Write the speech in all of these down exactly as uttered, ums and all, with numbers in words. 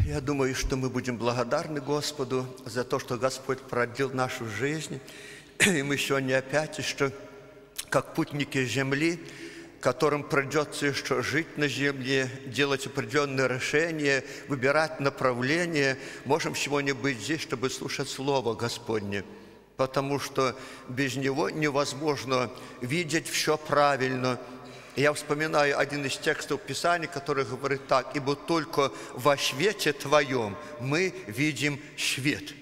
Я думаю, что мы будем благодарны Господу за то, что Господь продлил нашу жизнь. И мы сегодня опять еще, как путники земли, которым придется еще жить на земле, делать определенные решения, выбирать направление, можем сегодня быть здесь, чтобы слушать Слово Господне. Потому что без Него невозможно видеть все правильно. Я вспоминаю один из текстов Писания, который говорит так: «Ибо только во свете Твоем мы видим свет».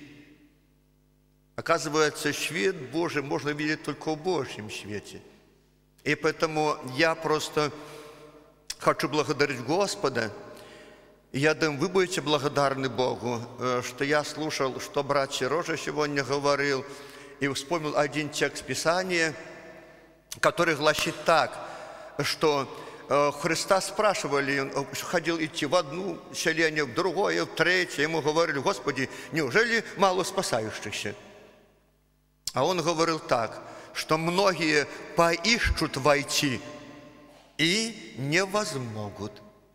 Оказывается, свет Божий можно видеть только в Божьем свете. И поэтому я просто хочу благодарить Господа. Я думаю, вы будете благодарны Богу, что я слушал, что брат Сережа сегодня говорил, и вспомнил один текст Писания, который гласит так, что Христа спрашивали, он ходил идти в одну селение, в другое, в третье, ему говорили: «Господи, неужели мало спасающихся?» А он говорил так, что многие поищут войти и не возмогут.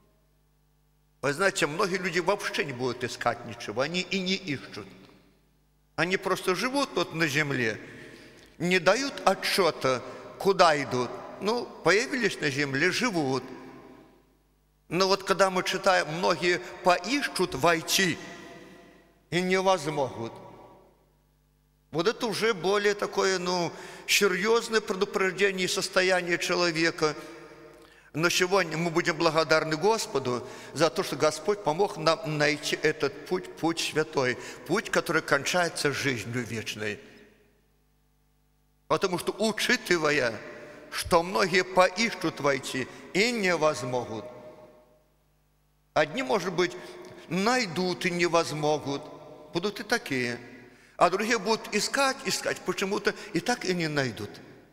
Вы знаете, многие люди вообще не будут искать ничего, они и не ищут. Они просто живут тут на земле, не дают отчета, куда идут. Ну, появились на земле, живут. Но вот когда мы читаем, многие поищут войти и не возмогут. Вот это уже более такое, ну, серьезное предупреждение состояния человека. Но сегодня мы будем благодарны Господу за то, что Господь помог нам найти этот путь, путь святой, путь, который кончается жизнью вечной. Потому что, учитывая, что многие поищут войти и не возмогут. Одни, может быть, найдут и не возмогут, будут и такие. А другие будут искать, искать, почему-то и так и не найдут.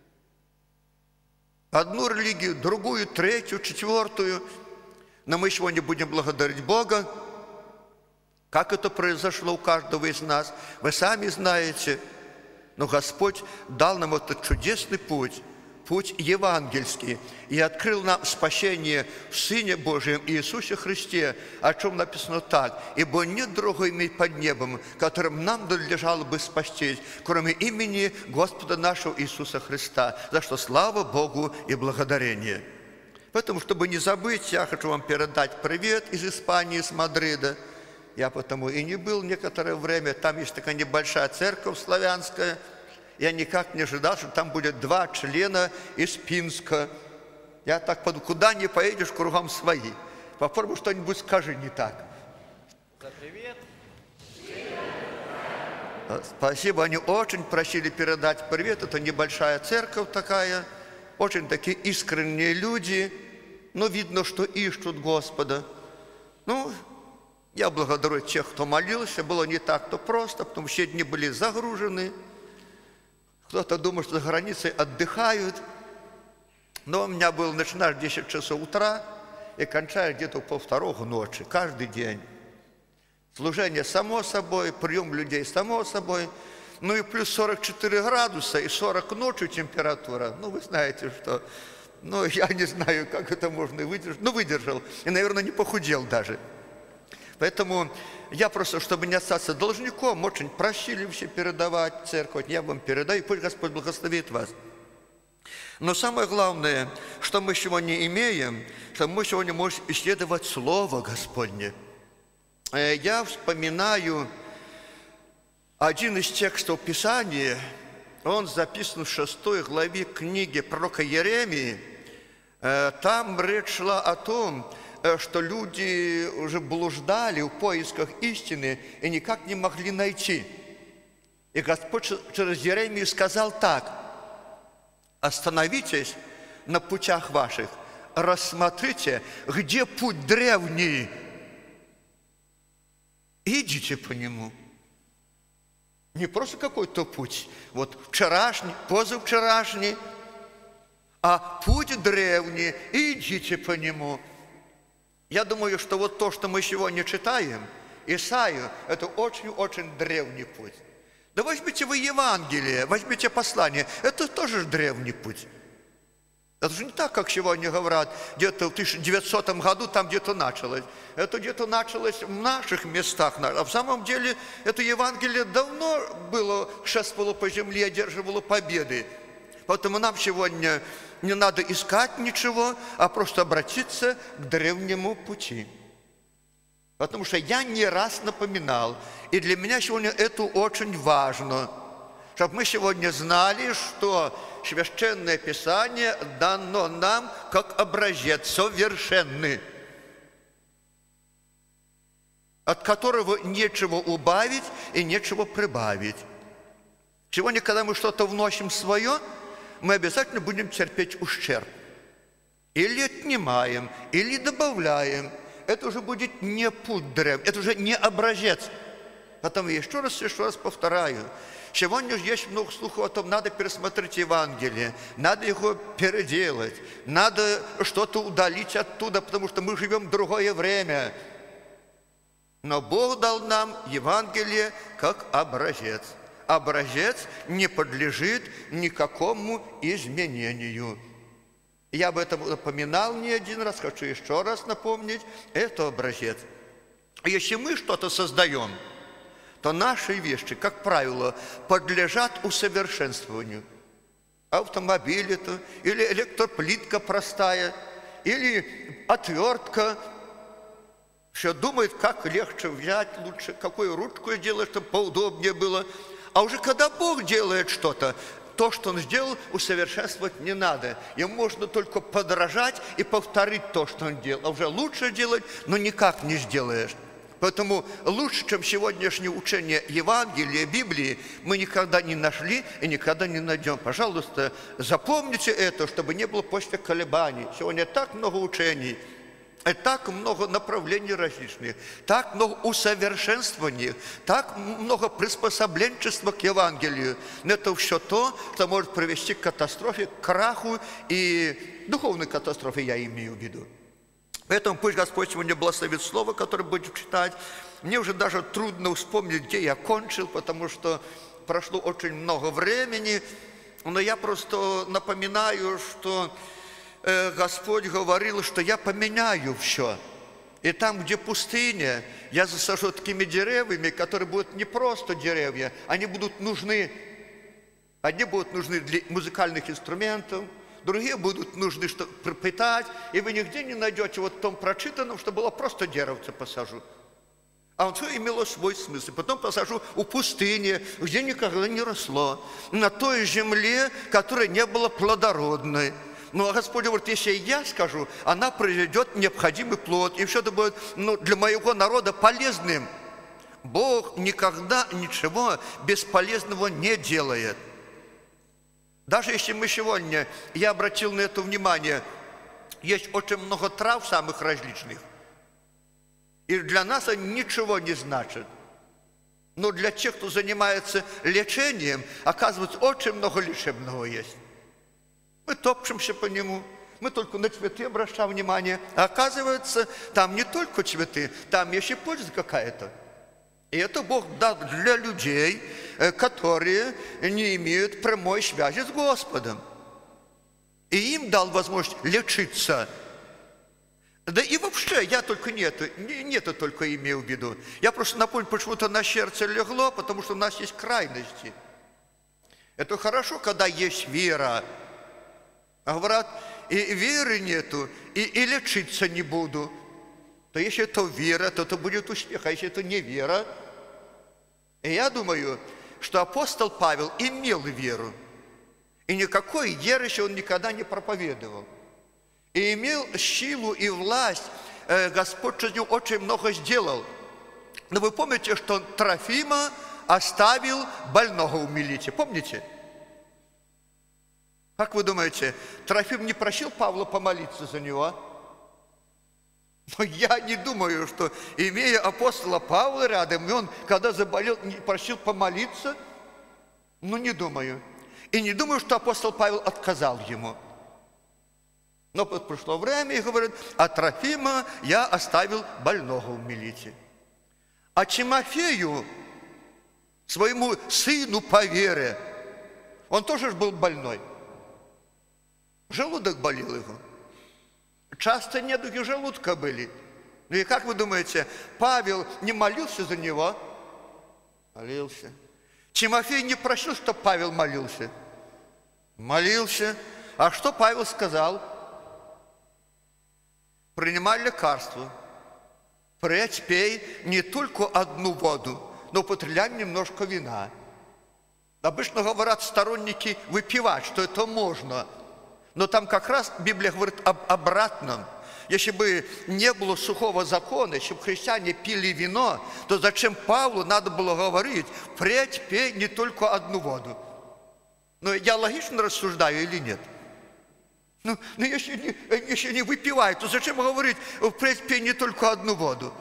Одну религию, другую, третью, четвертую. Но мы сегодня будем благодарить Бога. Как это произошло у каждого из нас, вы сами знаете. Но Господь дал нам этот чудесный путь, путь евангельский, и открыл нам спасение в Сыне Божьем Иисусе Христе, о чем написано так: «Ибо нет другого имени под небом, которым нам надлежало бы спастись, кроме имени Господа нашего Иисуса Христа, за что слава Богу и благодарение». Поэтому, чтобы не забыть, я хочу вам передать привет из Испании, с Мадрида. Я потому и не был некоторое время. Там есть такая небольшая церковь славянская. Я никак не ожидал, что там будет два члена из Пинска. Я так подумал, куда не поедешь, кругом свои. Попробуй что-нибудь скажи не так. За привет. Спасибо, они очень просили передать привет. Это небольшая церковь такая. Очень такие искренние люди. Но видно, что ищут Господа. Ну, я благодарю тех, кто молился. Было не так-то просто, потому что все дни были загружены. Кто-то думает, что за границей отдыхают. Но у меня был, начинаешь в десять часов утра и кончаешь где-то в полвторого ночи, каждый день. Служение само собой, прием людей само собой. Ну и плюс сорок четыре градуса и сорок ночью температура. Ну, вы знаете, что... Ну, я не знаю, как это можно выдержать. Ну, выдержал. И, наверное, не похудел даже. Поэтому я просто, чтобы не остаться должником, очень просили все передавать церковь. Я вам передаю, пусть Господь благословит вас. Но самое главное, что мы сегодня имеем, что мы сегодня можем исследовать Слово Господне. Я вспоминаю один из текстов Писания, он записан в шестой главе книги пророка Иеремии. Там речь шла о том, что люди уже блуждали в поисках истины и никак не могли найти. И Господь через Иеремию сказал так: «Остановитесь на путях ваших, рассмотрите, где путь древний, идите по нему». Не просто какой-то путь, вот вчерашний, позавчерашний, а путь древний, идите по нему. Я думаю, что вот то, что мы сегодня читаем, Исаию, это очень-очень древний путь. Да возьмите вы Евангелие, возьмите послание, это тоже древний путь. Это же не так, как сегодня говорят, где-то в тысяча девятисотом году там где-то началось. Это где-то началось в наших местах. А в самом деле это Евангелие давно было, шествовало по земле, одерживало победы. Поэтому нам сегодня не надо искать ничего, а просто обратиться к древнему пути. Потому что я не раз напоминал, и для меня сегодня это очень важно, чтобы мы сегодня знали, что Священное Писание дано нам как образец совершенный, от которого нечего убавить и нечего прибавить. Сегодня, когда мы что-то вносим свое, мы обязательно будем терпеть ущерб. Или отнимаем, или добавляем. Это уже будет не путь древний, это уже не образец. Потому я еще раз, еще раз повторяю. Сегодня есть много слухов о том, надо пересмотреть Евангелие, надо его переделать, надо что-то удалить оттуда, потому что мы живем в другое время. Но Бог дал нам Евангелие как образец. Образец не подлежит никакому изменению. Я об этом напоминал не один раз, хочу еще раз напомнить, это образец. Если мы что-то создаем, то наши вещи, как правило, подлежат усовершенствованию. Автомобиль это, или электроплитка простая, или отвертка. Все думает, как легче взять, лучше, какую ручку сделать, чтобы поудобнее было. А уже когда Бог делает что-то, то, что Он сделал, усовершенствовать не надо. Ему можно только подражать и повторить то, что Он делал. А уже лучше делать, но никак не сделаешь. Поэтому лучше, чем сегодняшнее учение Евангелия, Библии, мы никогда не нашли и никогда не найдем. Пожалуйста, запомните это, чтобы не было после колебаний. Сегодня так много учений, и так много направлений различных, так много усовершенствований, так много приспособленчества к Евангелию. Но это все то, что может привести к катастрофе, к краху и духовной катастрофе, я имею в виду. Поэтому пусть Господь сегодня благословит слово, которое будем читать. Мне уже даже трудно вспомнить, где я кончил, потому что прошло очень много времени. Но я просто напоминаю, что э, Господь говорил, что я поменяю все. И там, где пустыня, я засажу такими деревьями, которые будут не просто деревья, они будут нужны. Одни будут нужны для музыкальных инструментов, другие будут нужны, чтобы пропитать, и вы нигде не найдете вот в том прочитанном, что было просто деревце посажу. А он все имело свой смысл. Потом посажу у пустыни, где никогда не росло, на той земле, которая не была плодородной. Но Господь говорит, если я скажу, она произведет необходимый плод, и все это будет ну, для моего народа полезным. Бог никогда ничего бесполезного не делает. Даже если мы сегодня, я обратил на это внимание, есть очень много трав самых различных. И для нас они ничего не значат. Но для тех, кто занимается лечением, оказывается, очень много лечебного есть. Мы топчемся по нему, мы только на цветы обращаем внимание. А оказывается, там не только цветы, там есть и польза какая-то. И это Бог дал для людей, которые не имеют прямой связи с Господом. И им дал возможность лечиться. Да и вообще, я только не это, не это только имею в виду. Я просто напомню, почему-то на сердце легло, потому что у нас есть крайности. Это хорошо, когда есть вера. А говорят, и веры нету, и, и лечиться не буду. То если это вера, то это будет успех, а если это не вера. И я думаю, что апостол Павел имел веру, и никакой ереси он никогда не проповедовал. И имел силу и власть, Господь через него очень много сделал. Но вы помните, что Трофима оставил больного у Милите, помните? Как вы думаете, Трофим не просил Павла помолиться за него? Но я не думаю, что, имея апостола Павла рядом, и он, когда заболел, не просил помолиться, ну, не думаю. И не думаю, что апостол Павел отказал ему. Но пришло время, и говорит, а Трофима я оставил больного в Милите. А Тимофею, своему сыну по вере, он тоже был больной. Желудок болел его. Часто недуги желудка были. Ну и как вы думаете, Павел не молился за него? Молился. Тимофей не просил, чтобы Павел молился? Молился. А что Павел сказал? Принимай лекарство. Впредь пей не только одну воду, но употребляй немножко вина. Обычно говорят сторонники выпивать, что это можно. Но там как раз Библия говорит об обратном. Если бы не было сухого закона, если бы христиане пили вино, то зачем Павлу надо было говорить, впредь пей не только одну воду? Но я логично рассуждаю или нет? Ну, ну если, не, если не выпивай, то зачем говорить, впредь пей не только одну воду?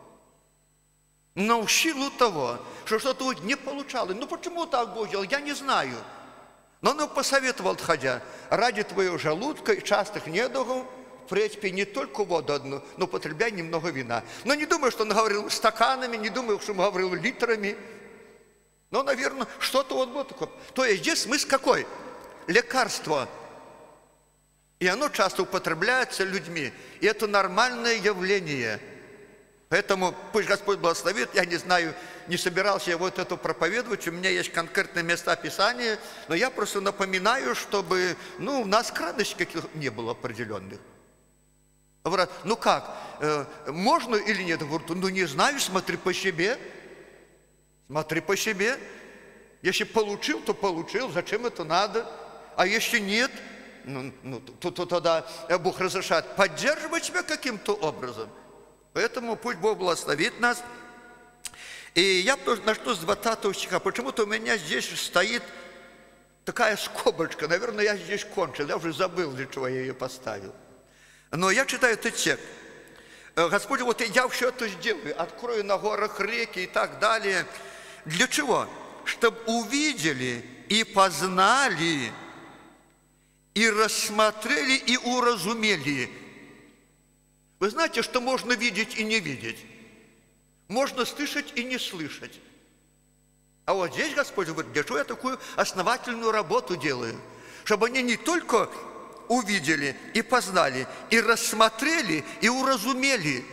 Но в силу того, что что-то вот не получалось. Ну почему так Бог делал, я не знаю. Но он посоветовал, отходя, ради твоего желудка и частых недугов, впредь пей не только воду одну, но употребляй немного вина. Но не думаю, что он говорил стаканами, не думаю, что он говорил литрами. Но, наверное, что-то вот было такое. То есть здесь смысл какой? Лекарство. И оно часто употребляется людьми. И это нормальное явление. Поэтому пусть Господь благословит. Я не знаю, не собирался я вот это проповедовать. У меня есть конкретные места Писания. Но я просто напоминаю, чтобы ну, у нас крайностей каких не было определенных. Говорят, ну как, э, можно или нет? Говорят, ну не знаю, смотри по себе. Смотри по себе. Если получил, то получил. Зачем это надо? А если нет, ну, ну, то, то тогда Бог разрешает поддерживать себя каким-то образом. Поэтому пусть Бог благословит нас. И я начну с двадцатого стиха. Почему-то у меня здесь стоит такая скобочка. Наверное, я здесь кончил. Я уже забыл, для чего я ее поставил. Но я читаю этот текст. Господь, вот я все это сделаю. Открою на горах реки и так далее. Для чего? Чтобы увидели и познали, и рассмотрели, и уразумели. Вы знаете, что можно видеть и не видеть. Можно слышать и не слышать. А вот здесь Господь говорит, для чего я такую основательную работу делаю? Чтобы они не только увидели и познали, и рассмотрели, и уразумели.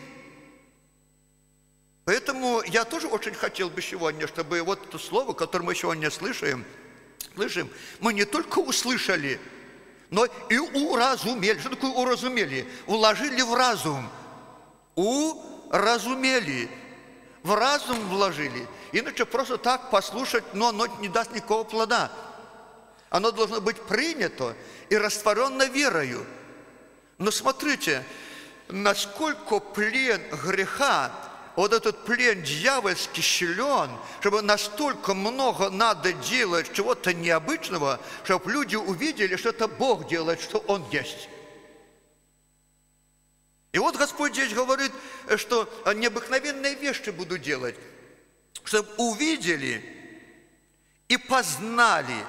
Поэтому я тоже очень хотел бы сегодня, чтобы вот это слово, которое мы сегодня слышим, слышим, мы не только услышали, но и уразумели. Что такое уразумели? Вложили в разум. Уразумели. В разум вложили. Иначе просто так послушать, но оно не даст никакого плода. Оно должно быть принято и растворено верою. Но смотрите, насколько плен греха, вот этот плен дьявольский силен, чтобы настолько много надо делать чего-то необычного, чтобы люди увидели, что это Бог делает, что Он есть. И вот Господь здесь говорит, что необыкновенные вещи буду делать, чтобы увидели и познали,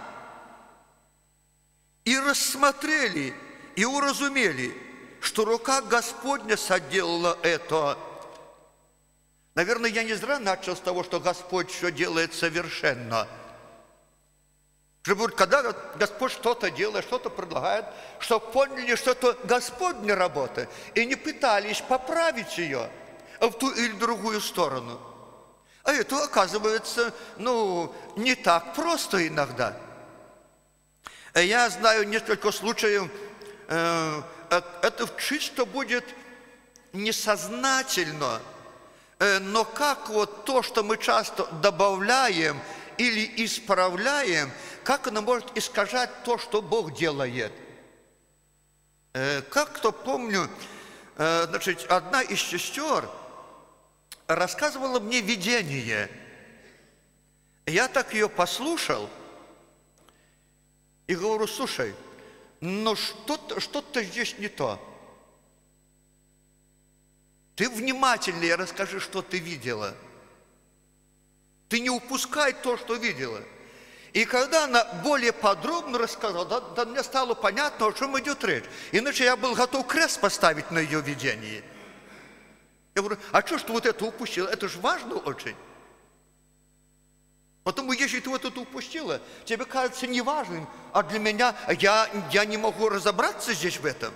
и рассмотрели, и уразумели, что рука Господня соделала это. Наверное, я не зря начал с того, что Господь все делает совершенно. Чтобы когда Господь что-то делает, что-то предлагает, чтобы поняли, что это Господня работа, и не пытались поправить ее в ту или другую сторону. А это, оказывается, ну, не так просто иногда. Я знаю несколько случаев, это чисто будет несознательно, но как вот то, что мы часто добавляем или исправляем, как оно может искажать то, что Бог делает. Как кто помню, значит, одна из сестер рассказывала мне видение. Я так ее послушал и говорю, слушай, но что-то, что-то здесь не то. Ты внимательнее расскажи, что ты видела. Ты не упускай то, что видела. И когда она более подробно рассказала, да, да, мне стало понятно, о чем идет речь. Иначе я был готов крест поставить на ее видении. Я говорю, а что ж ты вот это упустила? Это же важно очень. Потому если ты вот это упустила, тебе кажется неважным, а для меня, я, я не могу разобраться здесь в этом.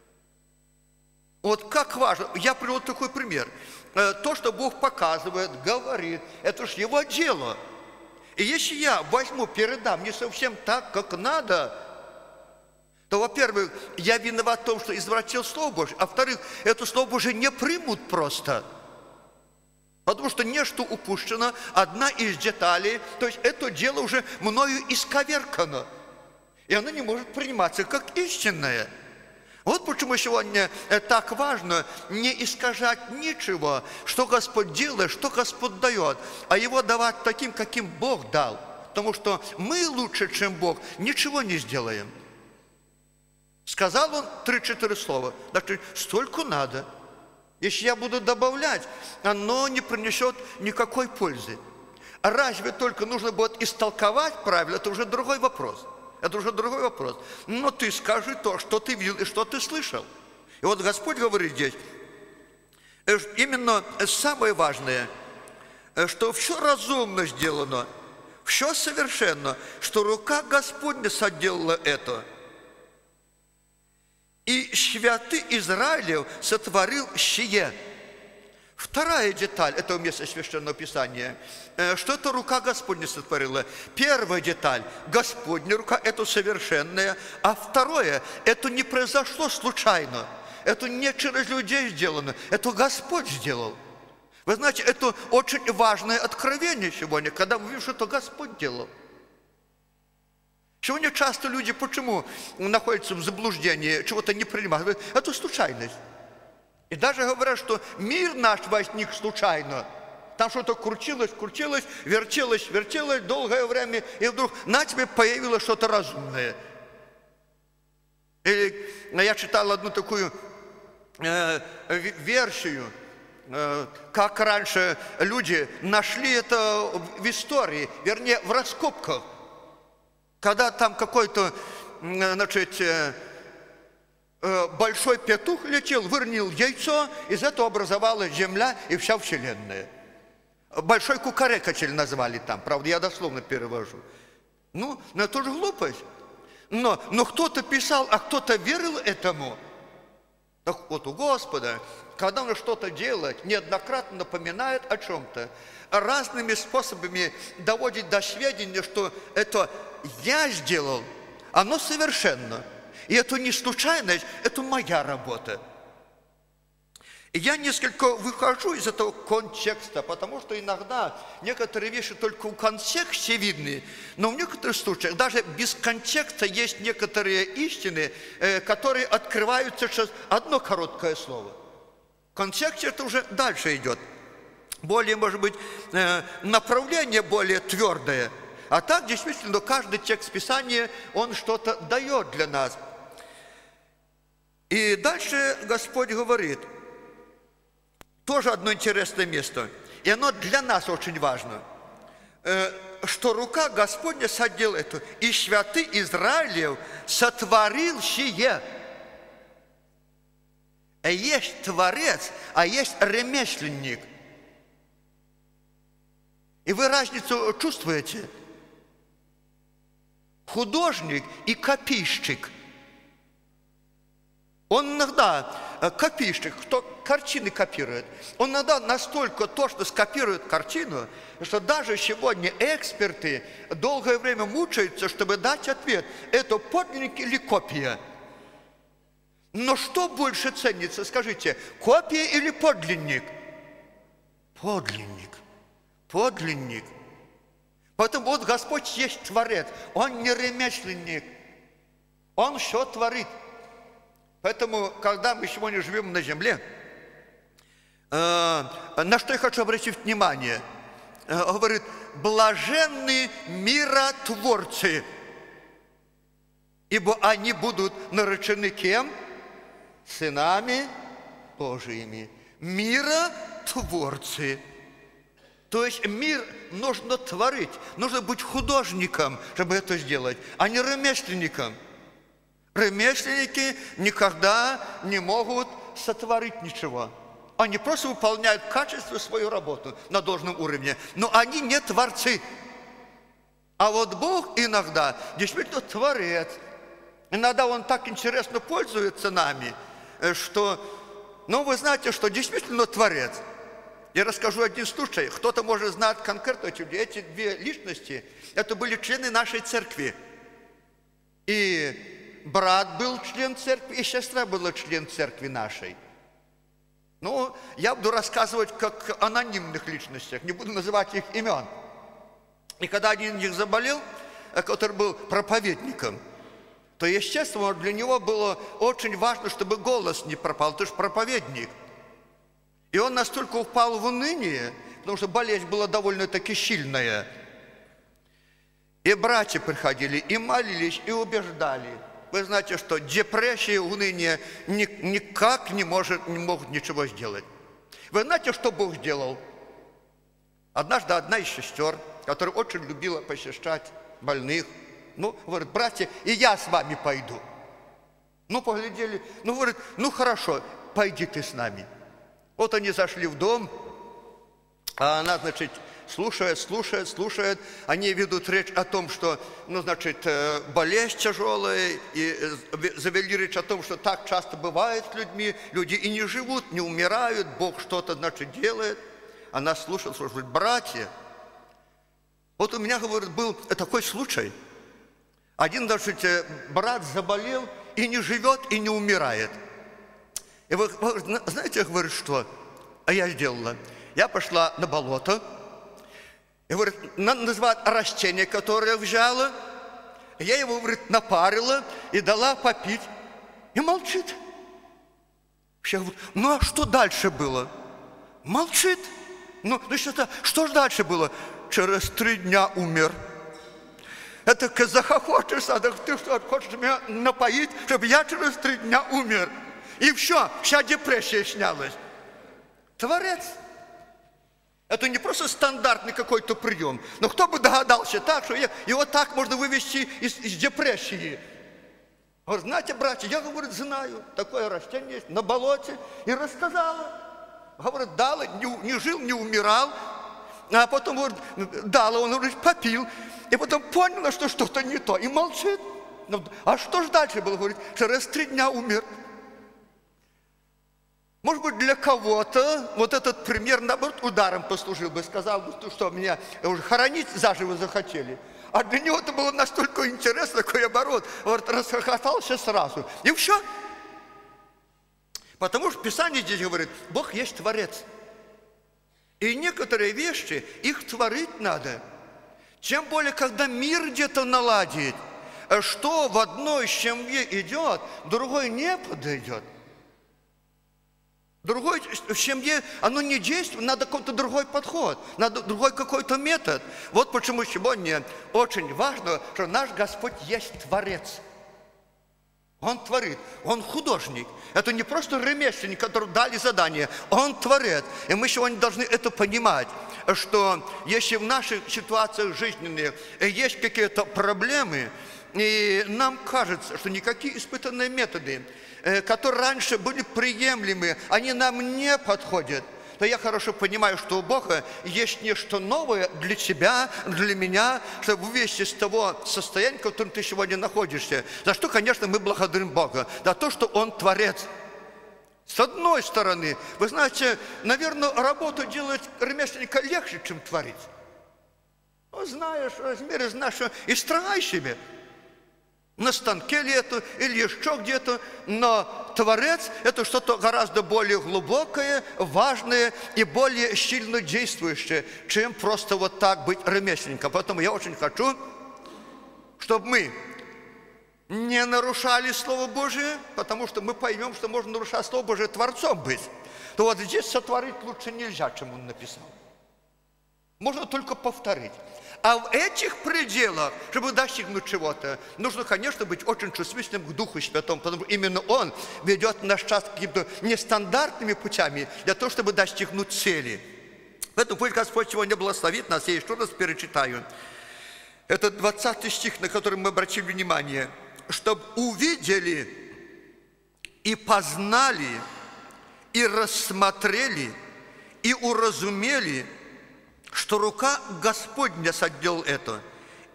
Вот как важно. Я привел такой пример. То, что Бог показывает, говорит, это же Его дело. И если я возьму, передам не совсем так, как надо, то, во-первых, я виноват в том, что извратил Слово Божье, а во-вторых, это Слово Божье не примут просто. Потому что нечто упущено, одна из деталей, то есть это дело уже мною исковеркано, и оно не может приниматься как истинное. Вот почему сегодня так важно не искажать ничего, что Господь делает, что Господь дает, а его давать таким, каким Бог дал. Потому что мы лучше, чем Бог, ничего не сделаем. Сказал он три-четыре слова, значит, столько надо. Если я буду добавлять, оно не принесет никакой пользы. А разве только нужно будет истолковать правильно, это уже другой вопрос. Это уже другой вопрос. Но ты скажи то, что ты видел и что ты слышал. И вот Господь говорит здесь, именно самое важное, что все разумно сделано, все совершенно, что рука Господня соделала это. И святый Израилев сотворил сие. Вторая деталь этого места Священного Писания, что это рука Господня сотворила. Первая деталь, Господня рука, это совершенная. А второе, это не произошло случайно. Это не через людей сделано, это Господь сделал. Вы знаете, это очень важное откровение сегодня, когда мы видим, что это Господь делал. Сегодня часто люди почему находятся в заблуждении, чего-то не принимают? Это случайность. И даже говорят, что мир наш возник случайно. Там что-то крутилось, крутилось, вертелось, вертелось долгое время, и вдруг на тебе появилось что-то разумное. Или я читал одну такую э, версию, э, как раньше люди нашли это в истории, вернее, в раскопках. Когда там какой-то, значит, большой петух летел, выронил яйцо, из этого образовалась Земля и вся Вселенная. Большой кукарекатель назвали там, правда, я дословно перевожу. Ну, ну это же глупость. Но, но кто-то писал, а кто-то верил этому. Так вот у Господа, когда Он что-то делает, неоднократно напоминает о чем-то, разными способами доводит до сведения, что это я сделал, оно совершенно. И это не случайность, это моя работа. И я несколько выхожу из этого контекста, потому что иногда некоторые вещи только в контексте видны, но в некоторых случаях даже без контекста есть некоторые истины, которые открываются через одно короткое слово. В контексте это уже дальше идет. Более, может быть, направление более твердое. А так, действительно, каждый текст Писания, он что-то дает для нас. И дальше Господь говорит, тоже одно интересное место, и оно для нас очень важно, что рука Господня соделала это, и святый Израилев сотворил сие. Есть творец, а есть ремесленник. И вы разницу чувствуете? Художник и копийщик. Он иногда, копийщик, кто картины копирует, он иногда настолько точно скопирует картину, что даже сегодня эксперты долгое время мучаются, чтобы дать ответ, это подлинник или копия. Но что больше ценится, скажите, копия или подлинник? Подлинник. Подлинник. Поэтому вот Господь есть Творец, Он не ремесленник, Он все творит. Поэтому, когда мы сегодня живем на земле, э, на что я хочу обратить внимание, э, говорит, блаженны миротворцы, ибо они будут наречены кем? Сынами Божиими. Миротворцы. То есть мир нужно творить, нужно быть художником, чтобы это сделать, а не ремесленником. Ремесленники никогда не могут сотворить ничего. Они просто выполняют качественно свою работу на должном уровне, но они не творцы. А вот Бог иногда действительно творец. Иногда Он так интересно пользуется нами, что, ну, вы знаете, что действительно творец. Я расскажу один случай. Кто-то может знать конкретно эти, эти две личности. Это были члены нашей церкви. И брат был член церкви, и сестра была член церкви нашей. Ну, я буду рассказывать как о анонимных личностях, не буду называть их имен. И когда один из них заболел, который был проповедником, то, естественно, для него было очень важно, чтобы голос не пропал. Ты же проповедник. И он настолько упал в уныние, потому что болезнь была довольно-таки сильная. И братья приходили, и молились, и убеждали. Вы знаете, что депрессия, уныние никак не, может, не могут ничего сделать. Вы знаете, что Бог сделал? Однажды одна из сестер, которая очень любила посещать больных, ну, говорит, братья, и я с вами пойду. Ну, поглядели, ну, говорит, ну, хорошо, пойди ты с нами. Вот они зашли в дом, а она, значит, слушает, слушает, слушает. Они ведут речь о том, что, ну, значит, болезнь тяжелая, и завели речь о том, что так часто бывает с людьми. Люди и не живут, не умирают, Бог что-то, значит, делает. Она слушает, слушает, братья, вот у меня, говорит, был такой случай. Один, значит, брат заболел и не живет, и не умирает. И вы, вы знаете, говорит, что? А я сделала. Я пошла на болото, и, говорит, надо назвать растение, которое взяла. Я его, говорит, напарила и дала попить. И молчит. Я говорю, ну а что дальше было? Молчит. Ну, ну что-то, что же дальше было? Через три дня умер. Это захохочешь, а ты что, хочешь меня напоить, чтобы я через три дня умер? И все, вся депрессия снялась. Творец. Это не просто стандартный какой-то прием. Но кто бы догадался так, что его так можно вывести из, из депрессии. Говорит, знаете, братья, я, говорит, знаю, такое растение есть на болоте. И рассказала. Говорит, дала, не, не жил, не умирал. А потом, говорит, дала, он, говорит, попил. И потом поняла, что что-то не то. И молчит. А что же дальше было? Говорит, через три дня умер. Может быть, для кого-то вот этот пример, наоборот, ударом послужил бы. Сказал бы, что меня уже хоронить заживо захотели. А для него это было настолько интересно, такой оборот. Вот расхохотался сразу. И все. Потому что Писание здесь говорит, Бог есть Творец. И некоторые вещи, их творить надо. Тем более, когда мир где-то наладит, что в одной семье идет, другой не подойдет. Другой в семье, оно не действует, надо какой-то другой подход, надо другой какой-то метод. Вот почему сегодня очень важно, что наш Господь есть Творец. Он творит, Он художник. Это не просто ремесленник, которому дали задание, Он творец. И мы сегодня должны это понимать, что если в наших ситуациях жизненных есть какие-то проблемы, и нам кажется, что никакие испытанные методы, которые раньше были приемлемы, они нам не подходят, то я хорошо понимаю, что у Бога есть нечто новое для тебя, для меня, чтобы вывести из того состояния, в котором ты сегодня находишься. За что, конечно, мы благодарим Бога. За то, что Он Творец. С одной стороны, вы знаете, наверное, работу делать ремесленника легче, чем творить. Ну, знаешь, размеры знаешь, и строгай себе. На станке ли это, или еще где-то, но Творец – это что-то гораздо более глубокое, важное и более сильно действующее, чем просто вот так быть ремесленником. Поэтому я очень хочу, чтобы мы не нарушали Слово Божие, потому что мы поймем, что можно нарушать Слово Божие, Творцом быть. То вот здесь сотворить лучше нельзя, чем Он написал. Можно только повторить. А в этих пределах, чтобы достигнуть чего-то, нужно, конечно, быть очень чувствительным к Духу Святому, потому что именно Он ведет наш час какими-то нестандартными путями для того, чтобы достигнуть цели. Поэтому пусть Господь сегодня благословит нас. Я еще раз перечитаю. Это двадцатый стих, на который мы обратили внимание. «Чтобы увидели и познали, и рассмотрели, и уразумели, что рука Господня соделала это,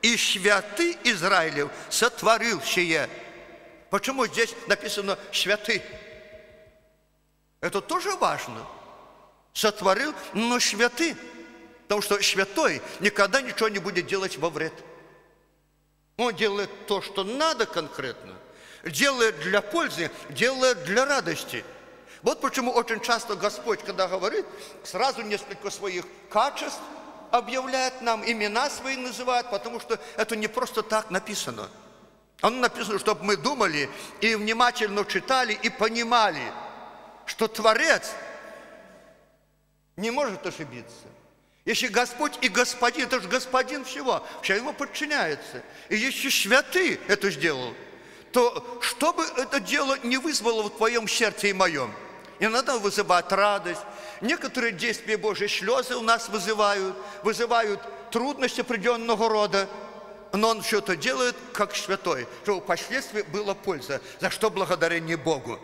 и святы Израилев сотворил сие. Почему здесь написано «святы»? Это тоже важно. Сотворил, но святы. Потому что святой никогда ничего не будет делать во вред. Он делает то, что надо конкретно. Делает для пользы, делает для радости. Вот почему очень часто Господь, когда говорит, сразу несколько своих качеств объявляет нам, имена свои называет, потому что это не просто так написано. Оно написано, чтобы мы думали и внимательно читали и понимали, что Творец не может ошибиться. Если Господь и Господин, это же Господин всего, все ему подчиняется. И если святый это сделал, то чтобы это дело не вызвало в твоем сердце и моем, иногда вызывает радость. Некоторые действия Божьи слезы у нас вызывают, вызывают трудности определенного рода, но Он все это делает как святой, чтобы впоследствии была польза, за что благодарение Богу.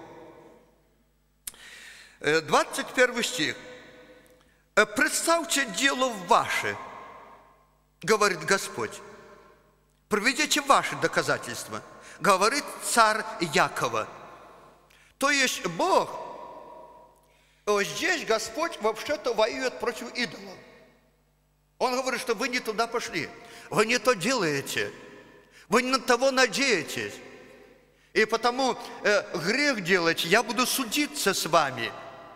двадцать первый стих. «Представьте дело ваше, говорит Господь, приведите ваши доказательства, говорит царь Якова». То есть Бог, вот здесь Господь вообще-то воюет против идолов. Он говорит, что вы не туда пошли, вы не то делаете, вы не на того надеетесь. И потому э, грех делаете, я буду судиться с вами.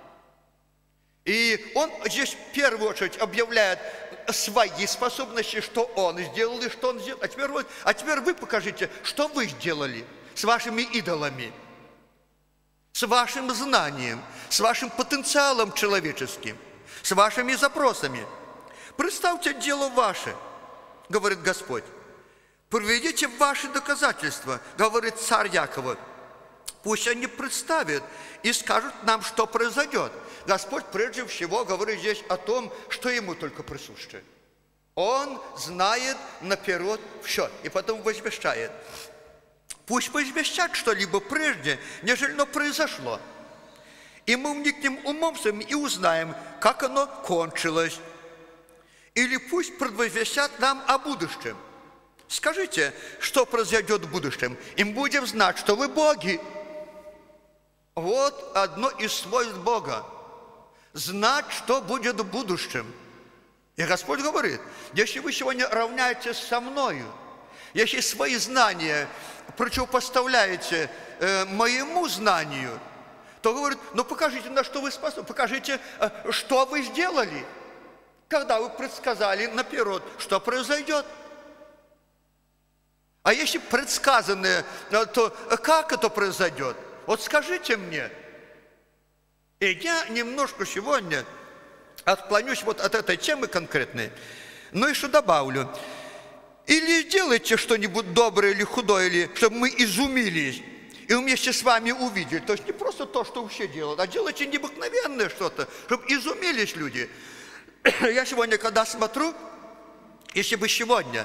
И он здесь в первую очередь объявляет свои способности, что он сделал и что он сделал. А теперь, вот, а теперь вы покажите, что вы сделали с вашими идолами, с вашим знанием, с вашим потенциалом человеческим, с вашими запросами. Представьте дело ваше, говорит Господь. Приведите ваши доказательства, говорит царь Якова. Пусть они представят и скажут нам, что произойдет. Господь прежде всего говорит здесь о том, что Ему только присуще. Он знает наперед все, и потом возвещает. Пусть возвещат что-либо прежде, нежели оно произошло. И мы вникнем умом своим и узнаем, как оно кончилось. Или пусть предвозвещат нам о будущем. Скажите, что произойдет в будущем, и мы будем знать, что вы боги. Вот одно из свойств Бога. Знать, что будет в будущем. И Господь говорит, если вы сегодня равняетесь со мною, если свои знания противопоставляете э, моему знанию, то говорит, ну покажите, на что вы способны, покажите, э, что вы сделали, когда вы предсказали наперед, что произойдет. А если предсказанное, то как это произойдет? Вот скажите мне. И я немножко сегодня отклонюсь вот от этой темы конкретной, но еще добавлю. Или сделайте что-нибудь доброе или худое, или чтобы мы изумились и вместе с вами увидели. То есть не просто то, что все делают, а делайте необыкновенное что-то, чтобы изумились люди. Я сегодня, когда смотрю, если бы сегодня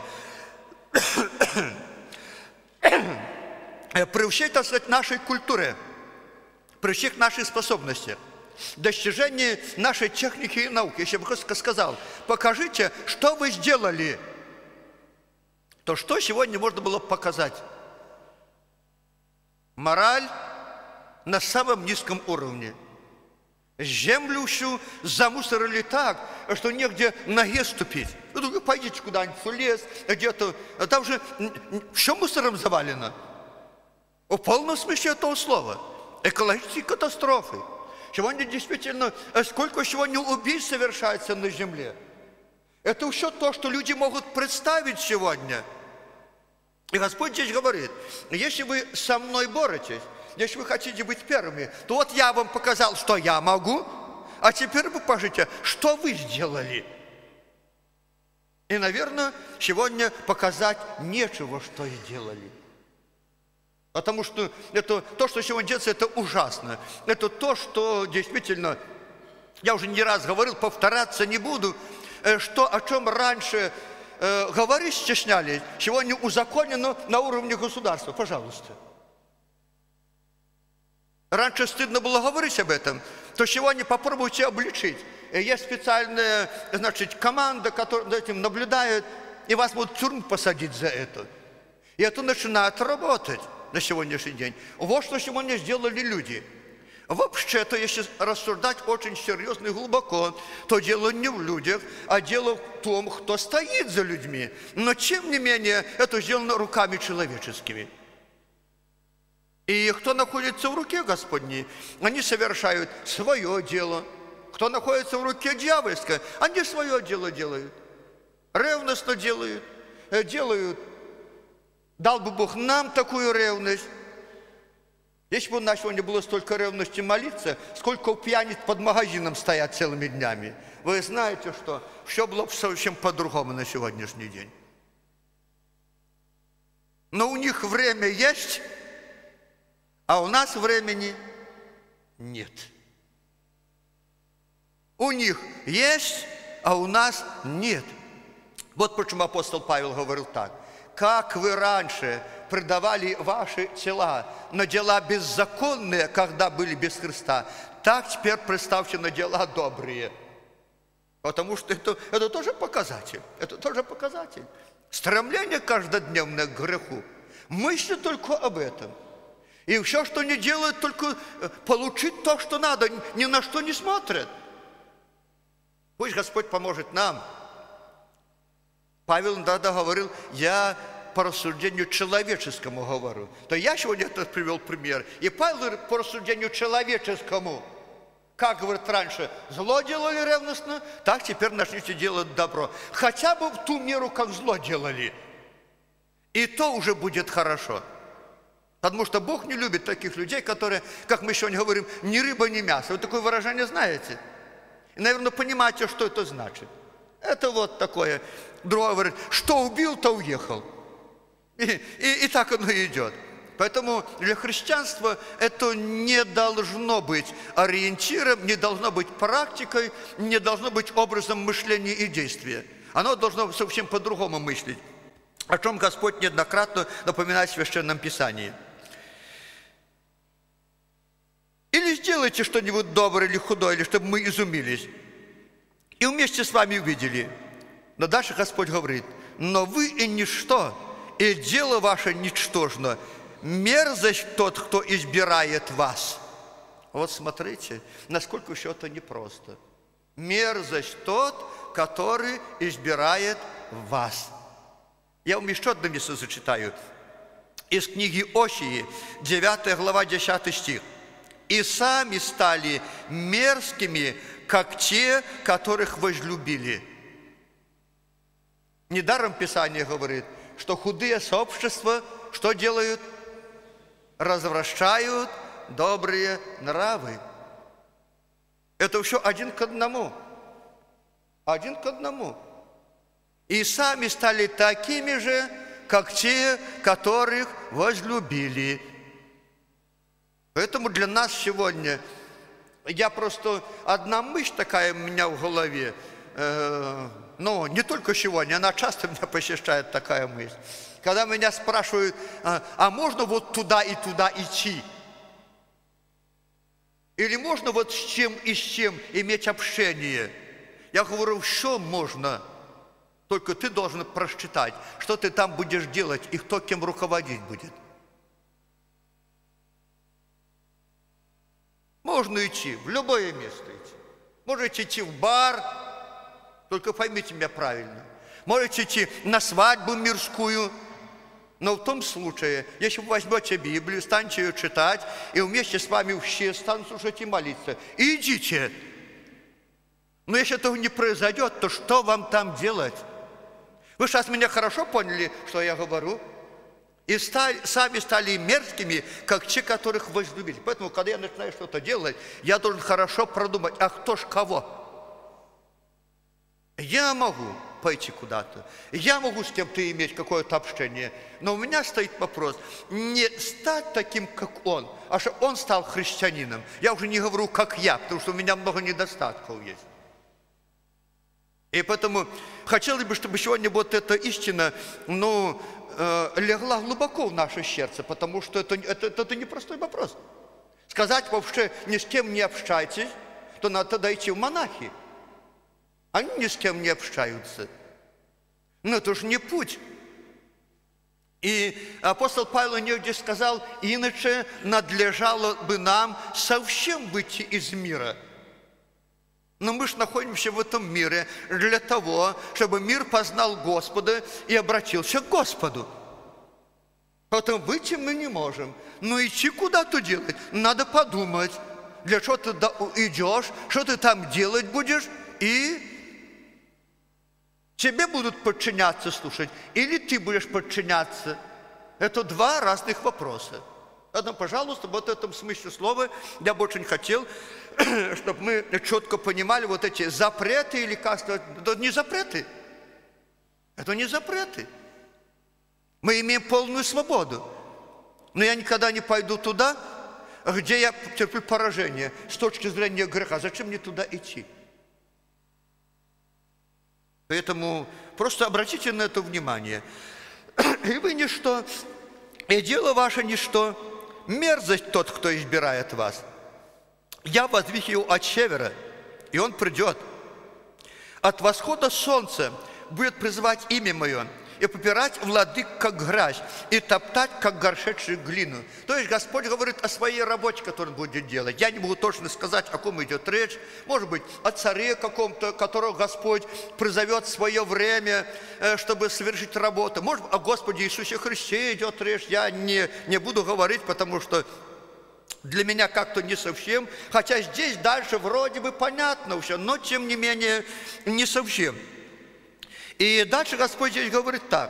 при всей, так сказать, нашей культуре, при всех наших способностях, достижении нашей техники и науки, если бы кто сказал, покажите, что вы сделали, то что сегодня можно было показать? Мораль на самом низком уровне. Землю всю замусорили так, что негде ноге ступить. Ну, пойдите куда-нибудь в лес, где-то, там же все мусором завалено. В полном смысле этого слова. Экологические катастрофы. Сегодня действительно, сколько сегодня убийств совершается на земле. Это все то, что люди могут представить сегодня. И Господь здесь говорит, если вы со мной боретесь, если вы хотите быть первыми, то вот я вам показал, что я могу, а теперь вы покажите, что вы сделали. И, наверное, сегодня показать нечего, что и делали. Потому что это, то, что сегодня делается, это ужасно. Это то, что действительно, я уже не раз говорил, повторяться не буду, что, о чем раньше э, говорить стеснялись, сегодня узаконено на уровне государства. Пожалуйста. Раньше стыдно было говорить об этом, то сегодня попробуйте обличить. Есть специальная, значит, команда, которая за этим наблюдает, и вас могут в тюрьму посадить за это. И это начинает работать на сегодняшний день. Вот что сегодня сделали люди. Вообще-то, если рассуждать очень серьезно и глубоко, то дело не в людях, а дело в том, кто стоит за людьми. Но, тем не менее, это сделано руками человеческими. И кто находится в руке Господней, они совершают свое дело. Кто находится в руке дьявольской, они свое дело делают. Ревностно делают, делают. Дал бы Бог нам такую ревность. Если бы у нас сегодня было столько ревности молиться, сколько пьяниц под магазином стоят целыми днями. Вы знаете, что все было бы совсем по-другому на сегодняшний день. Но у них время есть, а у нас времени нет. У них есть, а у нас нет. Вот почему апостол Павел говорил так. Как вы раньше предавали ваши тела на дела беззаконные, когда были без Христа, так теперь представьте на дела добрые. Потому что это, это тоже показатель. Это тоже показатель. Стремление каждодневное к греху. Мысли только об этом. И все, что они делают, только получить то, что надо. Ни на что не смотрят. Пусть Господь поможет нам. Павел тогда говорил, я по рассуждению человеческому говорю. То я сегодня это привел пример. И Павел говорит, по рассуждению человеческому. Как, говорит, раньше зло делали ревностно, так теперь начните делать добро. Хотя бы в ту меру, как зло делали. И то уже будет хорошо. Потому что Бог не любит таких людей, которые, как мы сегодня говорим, ни рыба, ни мясо. Вы такое выражение знаете? И, наверное, понимаете, что это значит. Это вот такое. Другой говорит, что убил, то уехал. И, и, и так оно идет. Поэтому для христианства это не должно быть ориентиром, не должно быть практикой, не должно быть образом мышления и действия. Оно должно совсем по-другому мыслить. О чем Господь неоднократно напоминает в Священном Писании. Или сделайте что-нибудь доброе или худое, или чтобы мы изумились. И вместе с вами увидели. Но дальше Господь говорит, но вы и ничто, и дело ваше ничтожно. Мерзость тот, кто избирает вас. Вот смотрите, насколько все это непросто. Мерзость тот, который избирает вас. Я вам еще одно место зачитаю. Из книги Осии, девятая глава, десятый стих. «И сами стали мерзкими, как те, которых возлюбили». Недаром Писание говорит, что худые сообщества что делают? Развращают добрые нравы. Это все один к одному. Один к одному. И сами стали такими же, как те, которых возлюбили. Поэтому для нас сегодня, я просто, одна мысль такая у меня в голове, э, но не только сегодня, она часто меня посещает такая мысль. Когда меня спрашивают, а, а можно вот туда и туда идти? Или можно вот с чем и с чем иметь общение? Я говорю, все можно, только ты должен просчитать, что ты там будешь делать и кто кем руководить будет. Можно идти, в любое место идти. Можете идти в бар, только поймите меня правильно. Можете идти на свадьбу мирскую, но в том случае, если вы возьмете Библию, станете ее читать, и вместе с вами все станут слушать и молиться, и идите. Но если этого не произойдет, то что вам там делать? Вы сейчас меня хорошо поняли, что я говорю? И стали, сами стали мерзкими, как те, которых возлюбили. Поэтому, когда я начинаю что-то делать, я должен хорошо продумать, а кто ж кого? Я могу пойти куда-то, я могу с кем-то иметь какое-то общение, но у меня стоит вопрос, не стать таким, как он, а чтобы он стал христианином. Я уже не говорю, как я, потому что у меня много недостатков есть. И поэтому хотелось бы, чтобы сегодня вот эта истина, ну, э, легла глубоко в наше сердце, потому что это, это, это непростой вопрос. Сказать вообще ни с кем не общайтесь, то надо тогда идти в монахи. Они ни с кем не общаются. Но это же не путь. И апостол Павел негде сказал: иначе надлежало бы нам совсем выйти из мира. Но мы же находимся в этом мире для того, чтобы мир познал Господа и обратился к Господу. Поэтому выйти мы не можем. Но идти куда-то делать, надо подумать, для чего ты идешь, что ты там делать будешь, и тебе будут подчиняться, слушать, или ты будешь подчиняться. Это два разных вопроса. Поэтому, пожалуйста, вот в этом смысле слова я бы очень хотел, чтобы мы четко понимали вот эти запреты или как сказать, это не запреты. Это не запреты. Мы имеем полную свободу. Но я никогда не пойду туда, где я терплю поражение с точки зрения греха. Зачем мне туда идти? Поэтому просто обратите на это внимание. И вы ничто, и дело ваше ничто, мерзость тот, кто избирает вас. Я воздвиг его от севера, и он придет. От восхода солнца будет призывать имя мое, и попирать владык, как грязь, и топтать, как горшечную глину. То есть Господь говорит о своей работе, которую Он будет делать. Я не могу точно сказать, о ком идет речь. Может быть, о царе каком-то, которого Господь призовет в свое время, чтобы совершить работу. Может быть, о Господе Иисусе Христе идет речь. Я не, не буду говорить, потому что для меня как-то не совсем. Хотя здесь дальше вроде бы понятно все, но тем не менее не совсем. И дальше Господь здесь говорит так.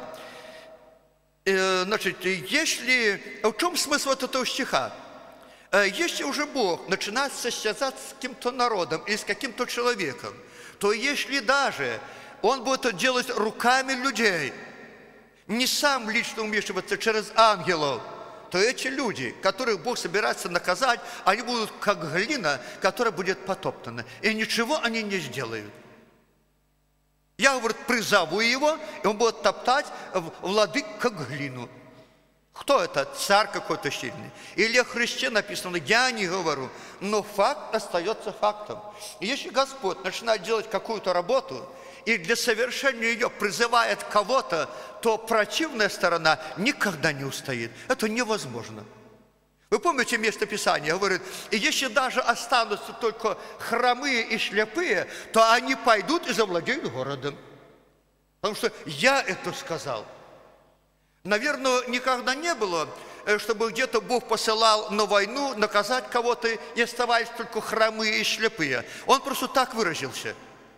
Значит, если... В чем смысл этого стиха? Если уже Бог начинает состязаться с каким-то народом или с каким-то человеком, то если даже Он будет это делать руками людей, не сам лично вмешиваться через ангелов, то эти люди, которых Бог собирается наказать, они будут как глина, которая будет потоптана. И ничего они не сделают. Я, говорит, призову его, и он будет топтать владык, как глину. Кто это? Царь какой-то сильный. Или о Христе написано, я не говорю, но факт остается фактом. И если Господь начинает делать какую-то работу, и для совершения ее призывает кого-то, то противная сторона никогда не устоит. Это невозможно. Вы помните место Писания? Говорит, и если даже останутся только хромые и слепые, то они пойдут и завладеют городом. Потому что я это сказал. Наверное, никогда не было, чтобы где-то Бог посылал на войну наказать кого-то, и оставались только хромые и слепые. Он просто так выразился.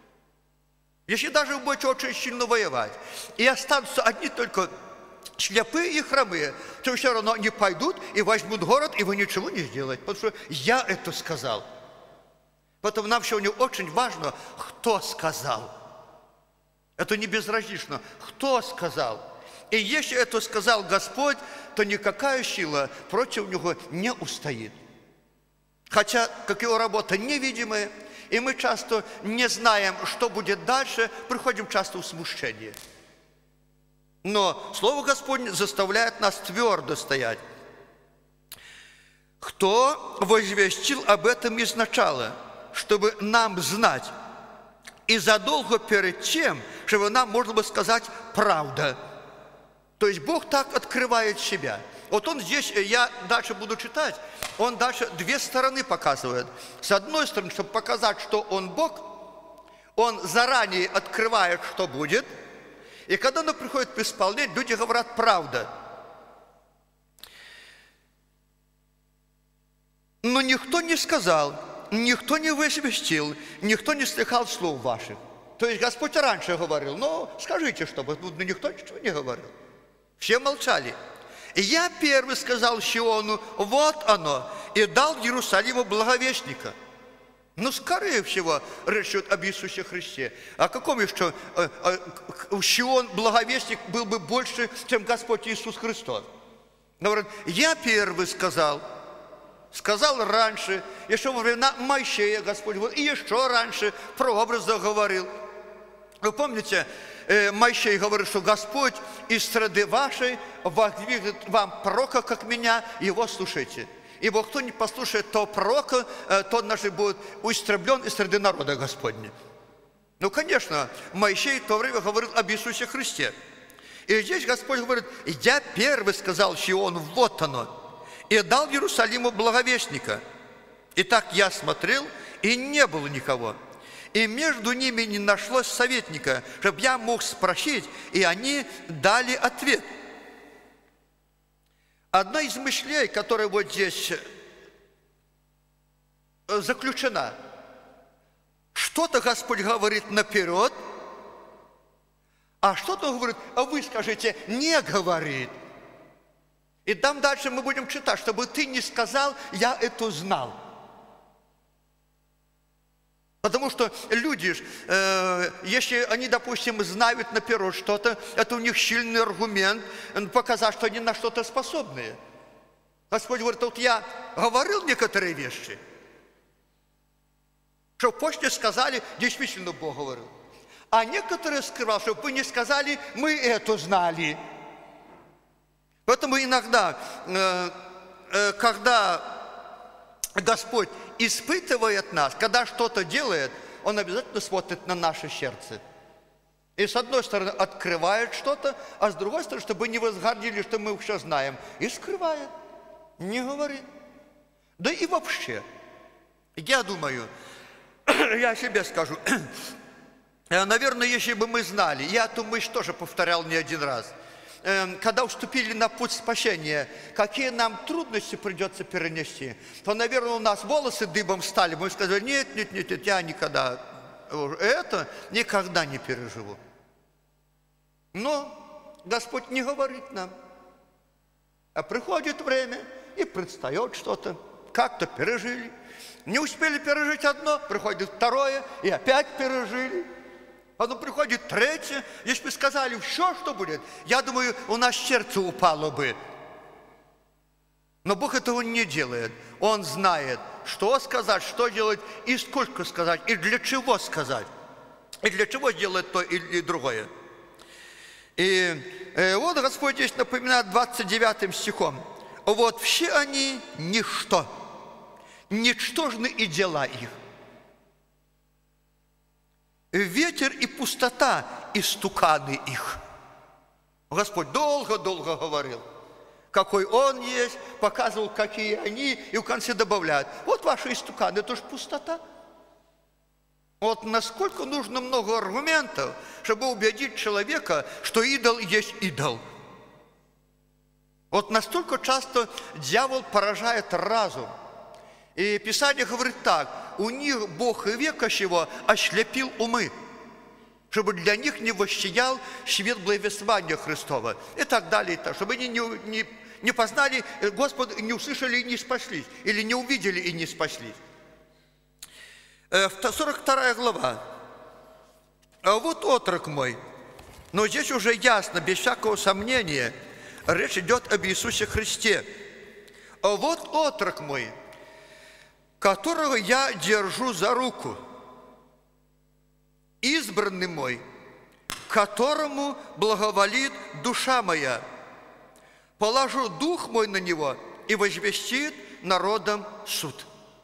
Если даже вы будете очень сильно воевать, и останутся одни только слепые и хромые, то все равно они пойдут и возьмут город, и вы ничего не сделаете, потому что я это сказал. Поэтому нам сегодня очень важно, кто сказал. Это не безразлично, кто сказал. И если это сказал Господь, то никакая сила против Него не устоит. Хотя, как Его работа невидимая, и мы часто не знаем, что будет дальше, приходим часто в смущение. Но Слово Господне заставляет нас твердо стоять. Кто возвестил об этом изначала, чтобы нам знать, и задолго перед тем, чтобы нам можно было сказать правда. То есть Бог так открывает себя. Вот Он здесь, я дальше буду читать, Он дальше две стороны показывает. С одной стороны, чтобы показать, что Он Бог, Он заранее открывает, что будет. И когда оно приходит в исполнение, люди говорят правда. Но никто не сказал, никто не возвестил, никто не слыхал слов ваших. То есть Господь раньше говорил, но скажите, чтобы, но никто ничего не говорил. Все молчали. И я первый сказал Сиону, вот оно, и дал Иерусалиму благовестника. Ну, скорее всего, речь идет об Иисусе Христе. О каком еще Сион благовестник был бы больше, чем Господь Иисус Христос? Говорит, я первый сказал, сказал раньше, еще во времена Моисея Господь говорил, и еще раньше прообразно говорил. Вы помните, Моисей говорит, что Господь из среды вашей воздвигнет вам пророка, как меня, его слушайте. Ибо кто не послушает того пророка, тот наш будет истреблен из среды народа Господня. Ну, конечно, Моисей в то время говорил об Иисусе Христе. И здесь Господь говорит: «Я первый сказал Сиону, вот оно, и дал Иерусалиму благовестника. Итак, я смотрел, и не было никого. И между ними не нашлось советника, чтобы я мог спросить, и они дали ответ». Одна из мыслей, которая вот здесь заключена, что-то Господь говорит наперед, а что-то Он говорит, а вы скажите, не говорит. И там дальше мы будем читать, чтобы ты не сказал, я это знал. Потому что люди, э, если они, допустим, знают наперед что-то, это у них сильный аргумент показать, что они на что-то способны. Господь говорит: вот я говорил некоторые вещи, чтобы после сказали, действительно Бог говорил. А некоторые скрывал, чтобы вы не сказали, мы это знали. Поэтому иногда, э, э, когда Господь испытывает нас, когда что-то делает, Он обязательно смотрит на наше сердце. И с одной стороны открывает что-то, а с другой стороны, чтобы не возгордили, что мы все знаем, и скрывает, не говорит. Да и вообще, я думаю, я себе скажу, наверное, если бы мы знали, я эту мысль тоже повторял не один раз, когда вступили на путь спасения, какие нам трудности придется перенести, то, наверное, у нас волосы дыбом стали, мы сказали: нет, нет, нет, нет, я никогда это никогда не переживу. Но Господь не говорит нам, а приходит время и предстает что-то, как-то пережили. Не успели пережить одно, приходит второе, и опять пережили. Потом приходит третье. Если бы сказали все, что будет, я думаю, у нас сердце упало бы. Но Бог этого не делает. Он знает, что сказать, что делать, и сколько сказать, и для чего сказать, и для чего сделать то или другое. И э, вот Господь здесь напоминает двадцать девятым стихом: «Вот все они ничто, ничтожны и дела их. Ветер и пустота истуканы их». Господь долго-долго говорил, какой Он есть, показывал, какие они, и в конце добавляет: вот ваши истуканы, это же пустота. Вот насколько нужно много аргументов, чтобы убедить человека, что идол есть идол. Вот настолько часто дьявол поражает разум. И Писание говорит так: у них Бог и века сего ослепил умы, чтобы для них не воссиял свет благовествования Христова, и так далее, и так, чтобы они не, не, не познали Господа, не услышали и не спаслись, или не увидели и не спаслись. сорок вторая глава. «Вот отрок мой». Но здесь уже ясно, без всякого сомнения, речь идет об Иисусе Христе. «Вот отрок мой, которого я держу за руку, избранный мой, которому благоволит душа моя. Положу дух мой на него и возвестит народам суд».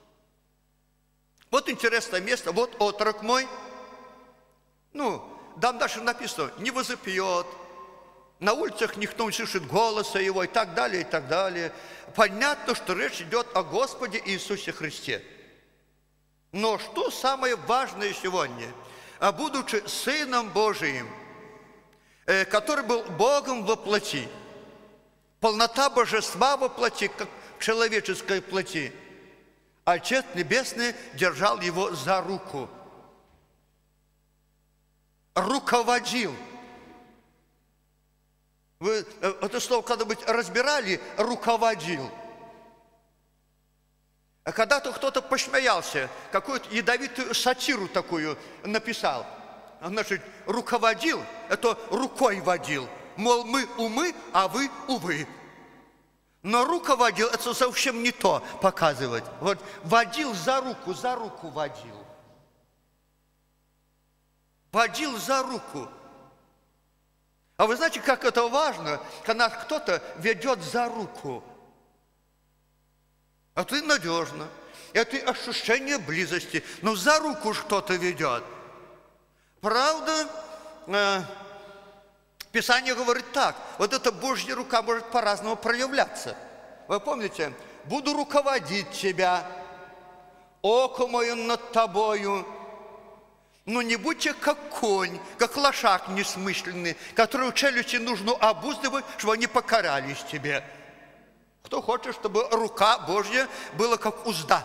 Вот интересное место. «Вот отрок мой». Ну, там дальше написано: не возопьет, на улицах никто не слышит голоса его, и так далее, и так далее. Понятно, что речь идет о Господе Иисусе Христе. Но что самое важное сегодня? А будучи Сыном Божиим, который был Богом во плоти, полнота божества во плоти, как в человеческой плоти, Отец Небесный держал его за руку, руководил. Вы это слово когда-нибудь разбирали? Руководил. А когда-то кто-то посмеялся, какую-то ядовитую сатиру такую написал. Значит, руководил, это рукой водил. Мол, мы умы, а вы увы. Но руководил, это совсем не то показывать. Вот водил за руку, за руку водил. Водил за руку. А вы знаете, как это важно, когда кто-то ведет за руку? Это надежно, это ощущение близости. Но за руку кто-то ведет. Правда, э, Писание говорит так, вот эта Божья рука может по-разному проявляться. Вы помните, буду руководить тебя, око мое над тобою, но не будьте как конь, как лошак несмысленный, которого челюсти нужно обуздывать, чтобы они покорялись тебе. Кто хочет, чтобы рука Божья была как узда?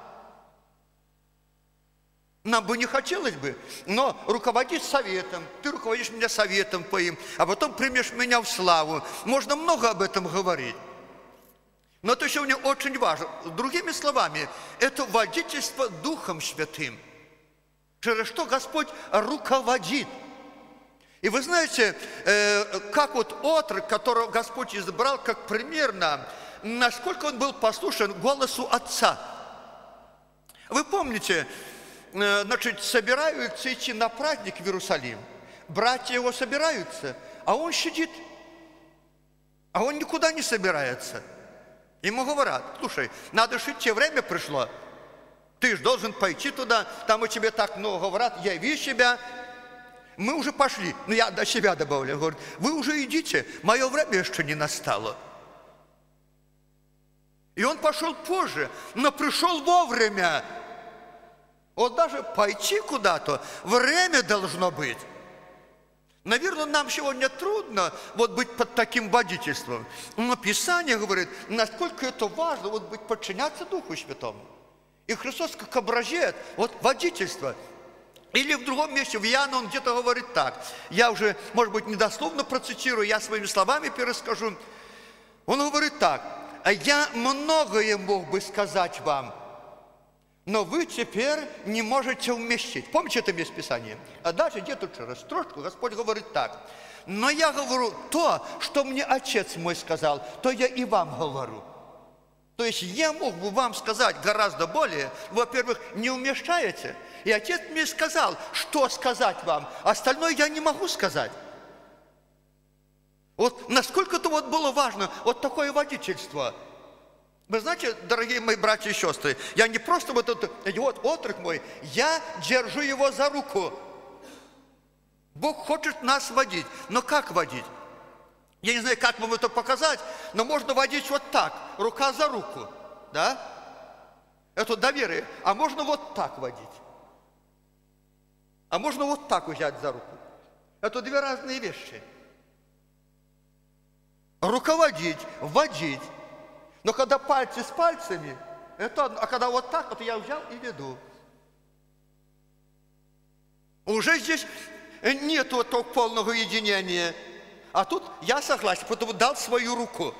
Нам бы не хотелось бы, но руководить советом, ты руководишь меня советом твоим, а потом примешь меня в славу. Можно много об этом говорить. Но это сегодня очень важно. Другими словами, это водительство Духом Святым, через что Господь руководит. И вы знаете, как вот отрок, которого Господь избрал как пример нам, насколько он был послушен голосу Отца. Вы помните, значит, собираются идти на праздник в Иерусалим. Братья его собираются, а он сидит. А он никуда не собирается. Ему говорят, слушай, надо же идти, время пришло. Ты же должен пойти туда, там о тебе так много говорят, яви себя. Мы уже пошли. Ну, я до себя добавляю. Говорит, вы уже идите, мое время еще не настало. И он пошел позже, но пришел вовремя. Вот даже пойти куда-то, время должно быть. Наверное, нам сегодня трудно вот быть под таким водительством. Но Писание говорит, насколько это важно вот быть, подчиняться Духу Святому. И Христос как образец, вот водительство. Или в другом месте, в Иоанна он где-то говорит так. Я уже, может быть, недословно процитирую, я своими словами перескажу. Он говорит так. Я многое мог бы сказать вам, но вы теперь не можете уместить. Помните это место Писания? А дальше где-то через строчку Господь говорит так. Но я говорю то, что мне Отец мой сказал, то я и вам говорю. То есть я мог бы вам сказать гораздо более. Во-первых, не умещаете. И Отец мне сказал, что сказать вам. Остальное я не могу сказать. Вот насколько это вот было важно, вот такое водительство. Вы знаете, дорогие мои братья и сестры, я не просто вот этот, вот отрок мой, я держу его за руку. Бог хочет нас водить. Но как водить? Я не знаю, как вам это показать, но можно водить вот так, рука за руку, да? Это доверие. А можно вот так водить. А можно вот так взять за руку. Это две разные вещи. Руководить, водить. Но когда пальцы с пальцами, это одно. А когда вот так, вот я взял и веду. Уже здесь нет вот того полного единения. А тут я согласен, потому дал свою руку.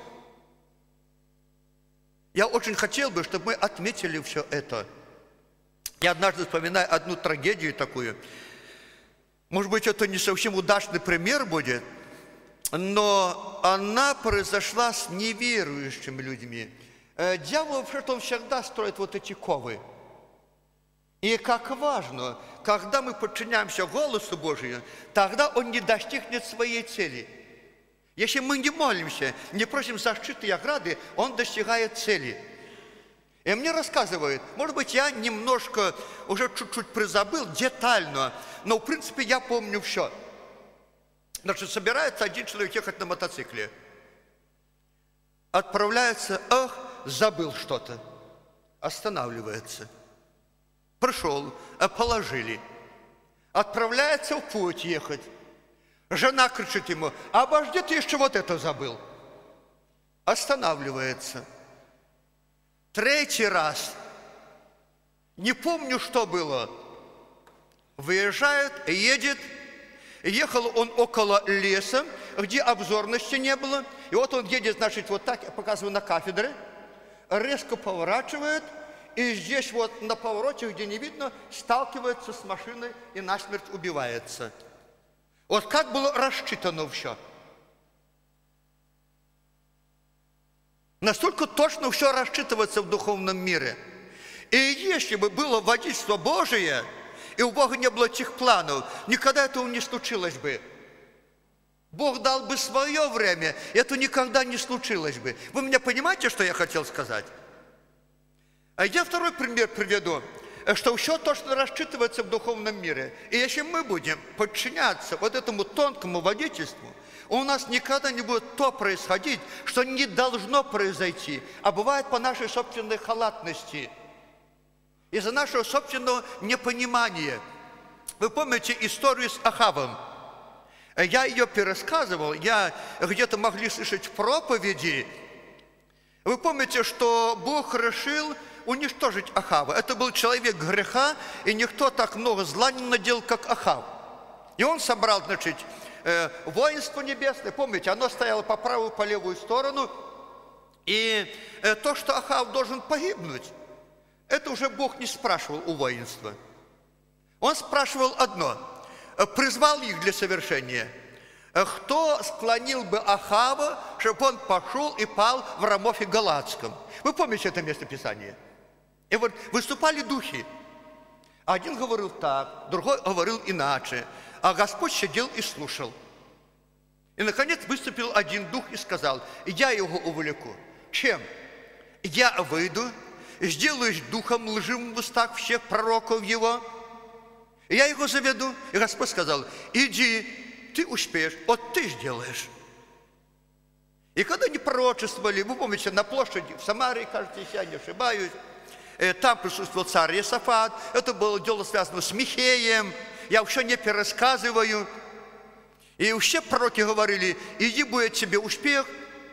Я очень хотел бы, чтобы мы отметили все это. Я однажды вспоминаю одну трагедию такую. Может быть, это не совсем удачный пример будет, но она произошла с неверующими людьми. Дьявол вообще-то он всегда строит вот эти ковы. И как важно, когда мы подчиняемся голосу Божию, тогда он не достигнет своей цели. Если мы не молимся, не просим защиты и ограды, он достигает цели. И мне рассказывают, может быть, я немножко уже чуть-чуть призабыл, детально, но в принципе я помню все. Значит, собирается один человек ехать на мотоцикле. Отправляется, ах, забыл что-то. Останавливается. Пришел, положили. Отправляется в путь ехать. Жена кричит ему, обожди, ты еще вот это забыл. Останавливается. Третий раз. Не помню, что было. Выезжает, едет. Ехал он около леса, где обзорности не было. И вот он едет, значит, вот так, я показываю на кафедре. Резко поворачивает. И здесь вот на повороте, где не видно, сталкивается с машиной и насмерть убивается. Вот как было рассчитано все. Настолько точно все рассчитывается в духовном мире. И если бы было водительство Божие, и у Бога не было этих планов, никогда этого не случилось бы. Бог дал бы свое время, и это никогда не случилось бы. Вы меня понимаете, что я хотел сказать? А я второй пример приведу. что все точно рассчитывается в духовном мире. И если мы будем подчиняться вот этому тонкому водительству, у нас никогда не будет то происходить, что не должно произойти, а бывает по нашей собственной халатности, из-за нашего собственного непонимания. Вы помните историю с Ахавом? Я ее пересказывал, я где-то могли слышать в проповеди. Вы помните, что Бог решил уничтожить Ахава. Это был человек греха, и никто так много зла не наделал, как Ахав. И он собрал, значит, воинство небесное. Помните, оно стояло по правую, по левую сторону. И то, что Ахав должен погибнуть, это уже Бог не спрашивал у воинства. Он спрашивал одно, призвал их для совершения. Кто склонил бы Ахава, чтобы он пошел и пал в Рамофе Галаадском? Вы помните это местописание? И вот выступали духи. Один говорил так, другой говорил иначе. А Господь сидел и слушал. И, наконец, выступил один дух и сказал, я его увлеку. Чем? Я выйду, сделаюсь духом лживым в устах всех пророков его, и я его заведу. И Господь сказал, иди, ты успеешь, вот ты сделаешь. И когда они пророчествовали, вы помните, на площади в Самарии, кажется, если я не ошибаюсь, там присутствовал царь Иосафат, это было дело связано с Михеем, я все не пересказываю. И все пророки говорили, иди, будет тебе успех.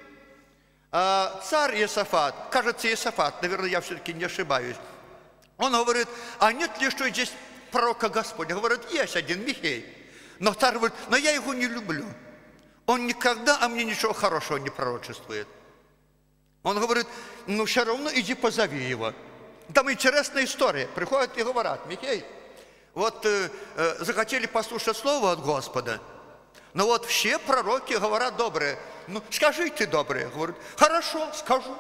А царь Иосафат, кажется, Иосафат, наверное, я все-таки не ошибаюсь, он говорит, а нет ли что здесь пророка Господня? Говорит, есть один Михей. Но царь говорит, но я его не люблю. Он никогда о мне ничего хорошего не пророчествует. Он говорит, ну все равно иди позови его. Там интересная история. Приходят и говорят, Михей, вот э, э, захотели послушать слово от Господа, но вот все пророки говорят добрые. Ну, скажи ты добрые. Говорят, хорошо, скажу.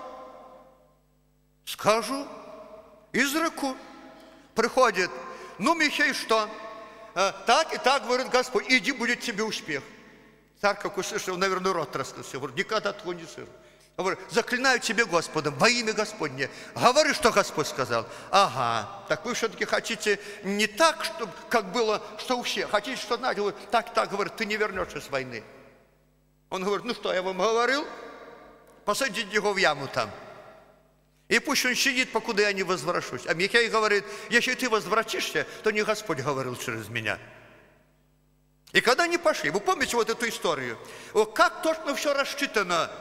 Скажу. Изреку. Приходит, ну, Михей, что? Э, так и так, говорит Господь, иди, будет тебе успех. Царь, как услышал, наверное, рот раскрылся. Говорит, никогда такого не слышал. Говорит, заклинаю тебе Господом, во имя Господне. Говори, что Господь сказал. Ага, так вы все-таки хотите не так, чтобы, как было, что у всех. Хотите, что знаете, говорит, так, так, говорит, ты не вернешься с войны. Он говорит, ну что, я вам говорил? Посадите его в яму там. И пусть он сидит, покуда я не возвращусь. А Михей говорит, если ты возвратишься, то не Господь говорил через меня. И когда они пошли, вы помните вот эту историю? Вот как точно все рассчитано.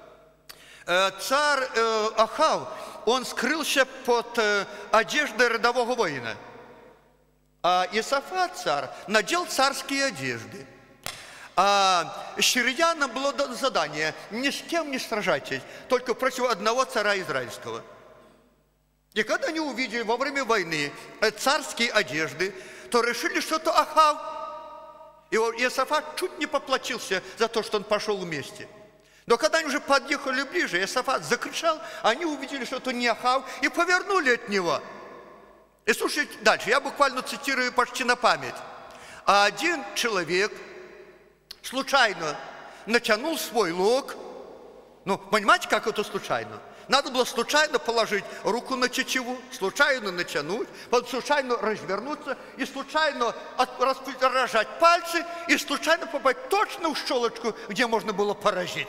Царь Ахав, он скрылся под одеждой рядового воина. А Иосафат, царь, надел царские одежды. А сирийянам было задание, ни с кем не сражайтесь, только против одного царя израильского. И когда они увидели во время войны царские одежды, то решили, что это Ахав. И Иосафат чуть не поплатился за то, что он пошел вместе. Но когда они уже подъехали ближе, Иосафат закричал, они увидели, что это не Ахав, и повернули от него. И слушайте дальше, я буквально цитирую почти на память. А один человек случайно натянул свой лук. Ну, понимаете, как это случайно? Надо было случайно положить руку на тетиву, случайно натянуть, потом случайно развернуться, и случайно разжать пальцы, и случайно попасть точно в щелочку, где можно было поразить.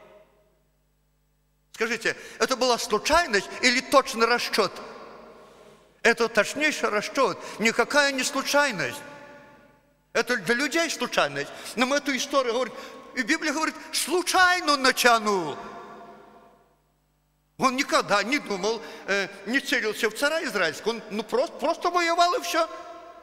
Скажите, это была случайность или точный расчет? Это точнейший расчет, никакая не случайность. Это для людей случайность. Но мы эту историю говорим, и Библия говорит, случайно натянул. Он никогда не думал, э, не целился в царя израильского, он ну, просто, просто воевал и все.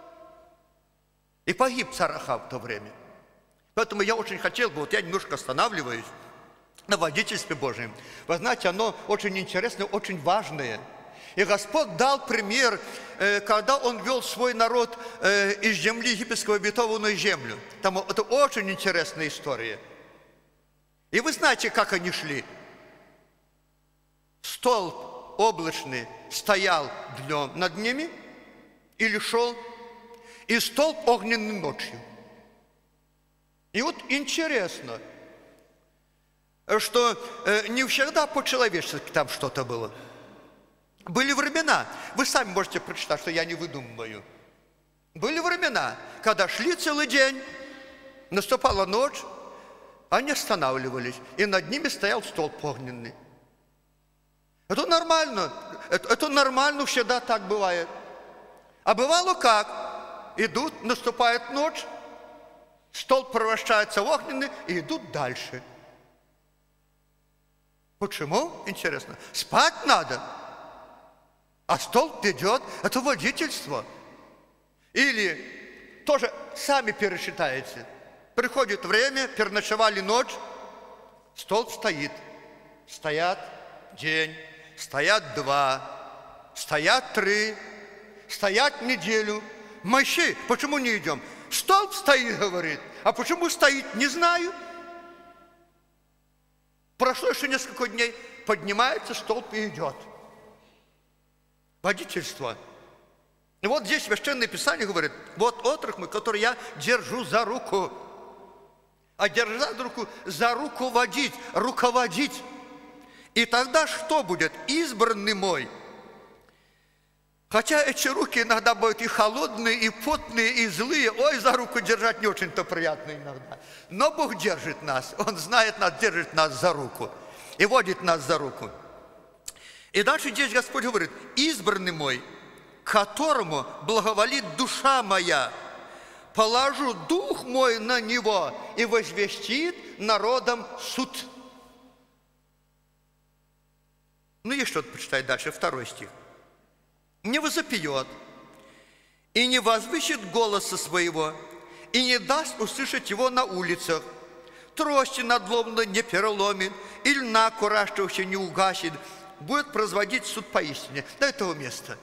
И погиб царь Ахав в то время. Поэтому я очень хотел бы, вот я немножко останавливаюсь на водительстве Божьем. Вы знаете, оно очень интересное, очень важное. И Господь дал пример, э, когда Он вел свой народ э, из земли египетской в обетованную землю. Там это очень интересная история. И вы знаете, как они шли. Столб облачный стоял днем над ними или шел, и столб огненный ночью. И вот интересно, что не всегда по-человечески там что-то было. Были времена, вы сами можете прочитать, что я не выдумываю. Были времена, когда шли целый день, наступала ночь, они останавливались, и над ними стоял столб огненный. Это нормально, это, это нормально, всегда так бывает. А бывало как? Идут, наступает ночь, столб превращается в огненный, и идут дальше. Почему? Интересно. Спать надо, а столб идет, это водительство. Или тоже сами пересчитаете. Приходит время, переночевали ночь, столб стоит. Стоят день, стоят два, стоят три, стоят неделю. Мощи, почему не идем? Столб стоит, говорит. А почему стоит, не знаю. Прошло еще несколько дней, поднимается столб и идет. Водительство. И вот здесь Священное Писание говорит, вот отрок мой, который я держу за руку. А держать за руку, за руку водить, руководить. И тогда что будет? Избранный мой. Хотя эти руки иногда будут и холодные, и потные, и злые. Ой, за руку держать не очень-то приятно иногда. Но Бог держит нас. Он знает нас, держит нас за руку. И водит нас за руку. И дальше здесь Господь говорит, избранный мой, которому благоволит душа моя, положу дух мой на него и возвестит народом суд. Ну, есть что-то почитать дальше, второй стих. Не возопьет, и не возвысит голоса своего, и не даст услышать его на улицах, трости надломно не переломит, и льна куражащегося не угасит, будет производить суд поистине. До этого места.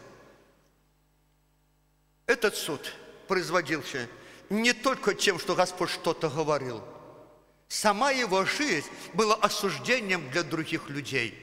Этот суд производился не только тем, что Господь что-то говорил. Сама его жизнь была осуждением для других людей.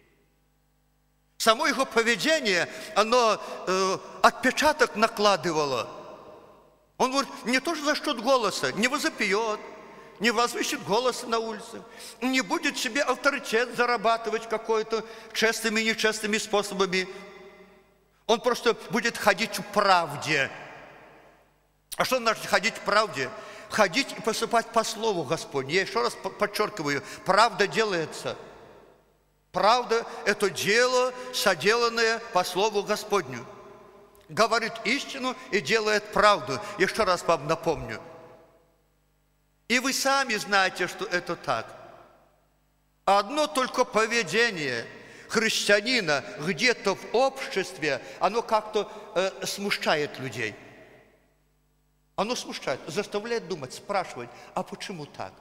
Само его поведение, оно э, отпечаток накладывало. Он говорит, не то, что за счет голоса, не возопьет, не возвысит голоса на улице, не будет себе авторитет зарабатывать какой-то честными и нечестными способами. Он просто будет ходить в правде. А что значит ходить в правде? Ходить и поступать по слову Господню. Я еще раз подчеркиваю, правда делается. Правда – это дело, соделанное по слову Господню. Говорит истину и делает правду. Еще раз вам напомню. И вы сами знаете, что это так. Одно только поведение христианина где-то в обществе, оно как-то э, смущает людей. Оно смущает, заставляет думать, спрашивать, а почему так?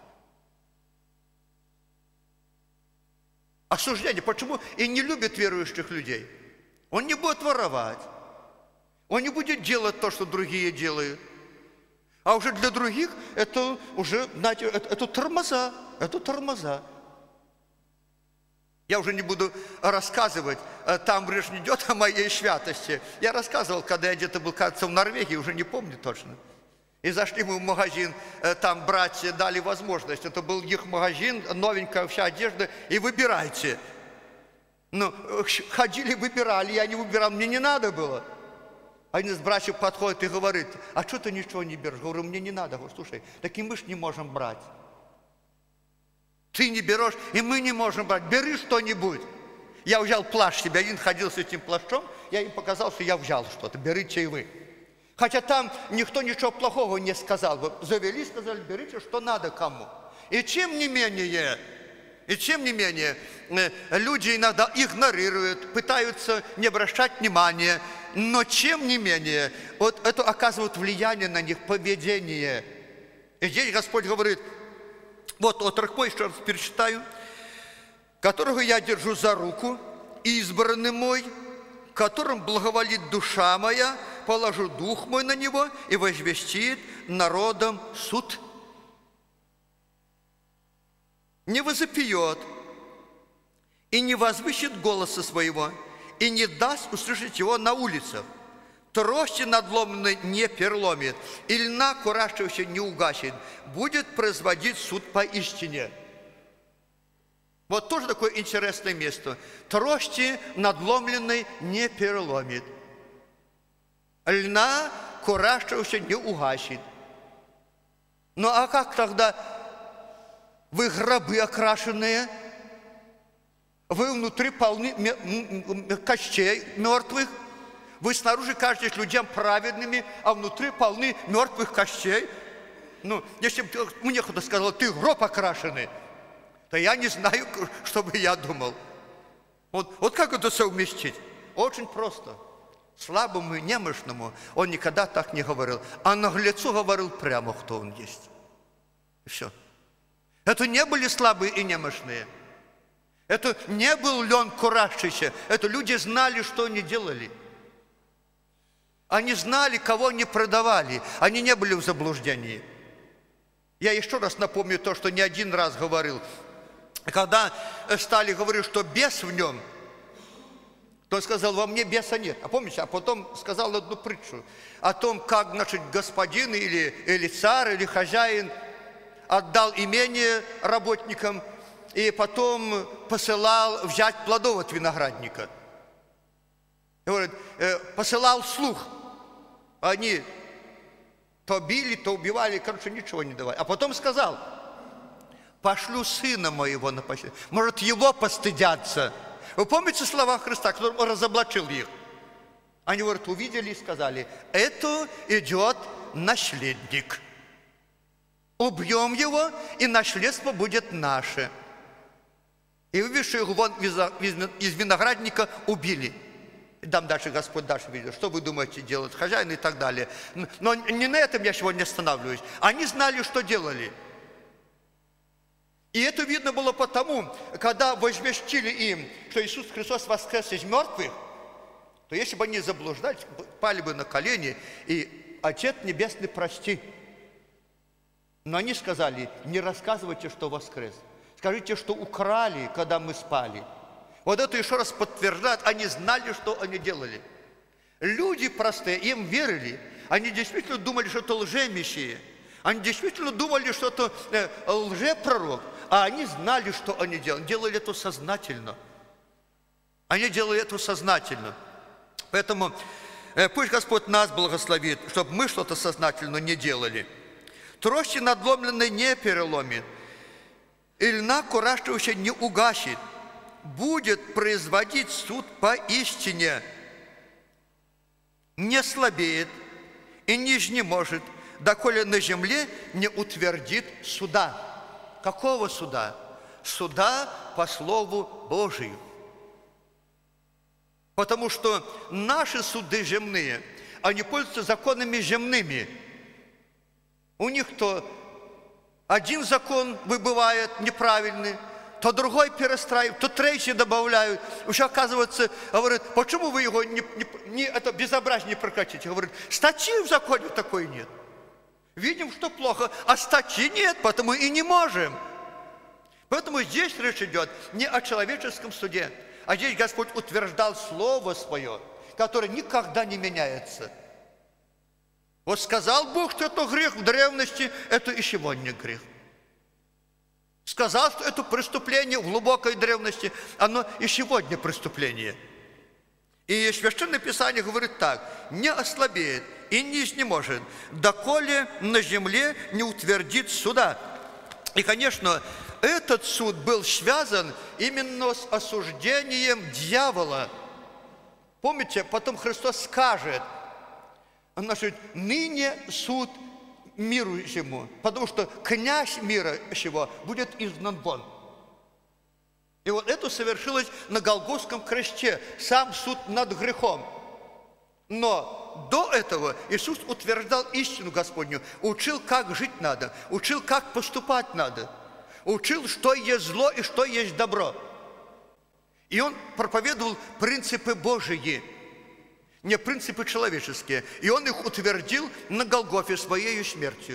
Осуждение. Почему? И не любит верующих людей. Он не будет воровать. Он не будет делать то, что другие делают. А уже для других это уже, знаете, это, это тормоза. Это тормоза. Я уже не буду рассказывать, там речь не идет о моей святости. Я рассказывал, когда я где-то был, кажется, в Норвегии, уже не помню точно. И зашли мы в магазин, там братья дали возможность. Это был их магазин, новенькая вся одежда, и выбирайте. Ну, ходили, выбирали, я не выбирал, мне не надо было. Один из братьев подходит и говорит, а что ты ничего не берешь? Говорю, мне не надо. Говорю, слушай, так и мы ж не можем брать. Ты не берешь, и мы не можем брать. Бери что-нибудь. Я взял плащ себе, один ходил с этим плащом, я им показал, что я взял что-то, берите и вы. Хотя там никто ничего плохого не сказал. Вы завели, сказали, берите, что надо кому. И тем не менее, и тем не менее, люди иногда игнорируют, пытаются не обращать внимания, но тем не менее, вот это оказывает влияние на них, поведение. И здесь Господь говорит, вот отрок мой, еще раз перечитаю, которого я держу за руку, избранный мой, которым благоволит душа моя, положу дух мой на него и возвестит народом суд. Не возопьет и не возвысит голоса своего, и не даст услышать его на улицах. Трости надломленной не переломит, и льна куражащегося, не угасит, будет производить суд поистине. Вот тоже такое интересное место. Трости надломленной не переломит. Льна куражившегося не угасит. Ну а как тогда вы гробы окрашенные, вы внутри полны костей мертвых, вы снаружи кажетесь людям праведными, а внутри полны мертвых костей? Ну, если бы мне кто-то сказал, ты гроб окрашенный, то я не знаю, что бы я думал. Вот, вот как это совместить? Очень просто. Слабому и немощному он никогда так не говорил. А наглецу говорил прямо, кто он есть. И все. Это не были слабые и немощные. Это не был лен куражащийся. Это люди знали, что они делали. Они знали, кого они продавали. Они не были в заблуждении. Я еще раз напомню то, что не один раз говорил. Когда стали говорить, что бес в нем, то он сказал, во мне беса нет. А помните, а потом сказал одну притчу о том, как, значит, господин или, или царь, или хозяин отдал имение работникам и потом посылал взять плодов от виноградника. И говорит, посылал слух. Они то били, то убивали, короче, ничего не давали. А потом сказал, пошлю сына моего на пощаду. Может, его постыдятся. Вы помните слова Христа, которым он разоблачил их? Они, говорят, увидели и сказали, это идет наследник. Убьем его, и наследство будет наше. И вывезшие его вон из виноградника убили. И там дальше Господь дальше видел, что вы думаете делать, хозяин и так далее. Но не на этом я сегодня останавливаюсь. Они знали, что делали. И это видно было потому, когда возвестили им, что Иисус Христос воскрес из мертвых, то если бы они заблуждались, пали бы на колени, и Отец Небесный, прости. Но они сказали, не рассказывайте, что воскрес. Скажите, что украли, когда мы спали. Вот это еще раз подтверждает, они знали, что они делали. Люди простые, им верили. Они действительно думали, что это лже-мессия. Они действительно думали, что это э, лже-пророк. А они знали, что они делали. Делали это сознательно. Они делали это сознательно. Поэтому э, пусть Господь нас благословит, чтобы мы что-то сознательно не делали. Трости надломленной не переломит, и льна куражившегося не угасит. Будет производить суд поистине, не слабеет и не изнеможет, доколе на земле не утвердит суда. Какого суда? Суда по Слову Божию. Потому что наши суды земные, они пользуются законами земными. У них то один закон выбывает неправильный, то другой перестраивают, то третий добавляют. Уже оказывается, говорит, почему вы его не, не, не, это безобразие не прекратите? Говорит, статьи в законе такой нет. Видим, что плохо, а статьи нет, потому и не можем. Поэтому здесь речь идет не о человеческом суде, а здесь Господь утверждал Слово Свое, которое никогда не меняется. Вот сказал Бог, что это грех в древности, это и сегодня грех. Сказал, что это преступление в глубокой древности, оно и сегодня преступление. И Священное Писание говорит так, не ослабеет и не изнеможет, доколе на земле не утвердит суда. И, конечно, этот суд был связан именно с осуждением дьявола. Помните, потом Христос скажет, значит, ныне суд миру сему, потому что князь мира сего будет изгнан вон. И вот это совершилось на Голгофском кресте, сам суд над грехом. Но до этого Иисус утверждал истину Господню, учил, как жить надо, учил, как поступать надо, учил, что есть зло и что есть добро. И Он проповедовал принципы Божьи, не принципы человеческие. И Он их утвердил на Голгофе своей смертью.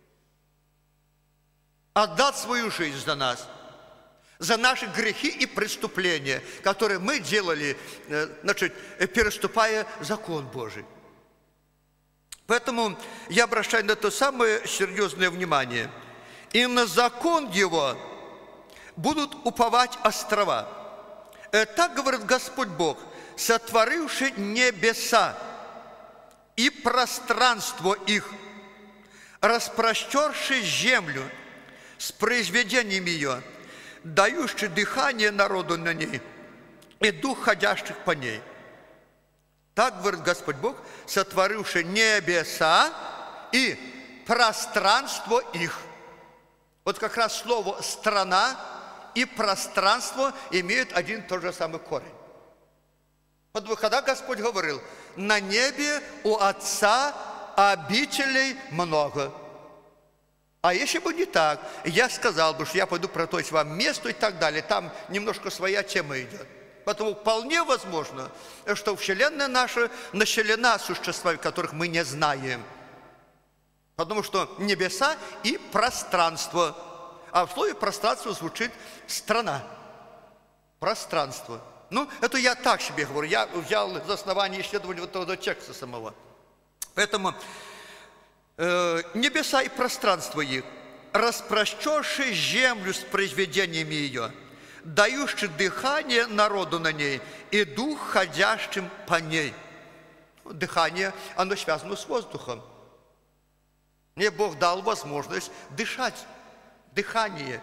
Отдал свою жизнь за нас, за наши грехи и преступления, которые мы делали, значит, переступая закон Божий. Поэтому я обращаю на это самое серьезное внимание. И на закон Его будут уповать острова. Так говорит Господь Бог, сотворивший небеса и пространство их, распростерший землю с произведением ее, дающий дыхание народу на ней и дух ходящих по ней. Так говорит Господь Бог, сотворивший небеса и пространство их. Вот как раз слово «страна» и пространство имеют один и тот же самый корень. Вот когда Господь говорил, на небе у Отца обителей много. А если бы не так, я сказал бы, что я пойду проточь вам место и так далее. Там немножко своя тема идет. Поэтому вполне возможно, что Вселенная наша населена существами, которых мы не знаем. Потому что небеса и пространство. А в слове пространство звучит страна. Пространство. Ну, это я так себе говорю. Я взял за основание исследования вот этого текста самого. Поэтому э, небеса и пространство их, распростершие землю с произведениями ее, дающий дыхание народу на ней и дух, ходящим по ней. Дыхание, оно связано с воздухом. Мне Бог дал возможность дышать. Дыхание.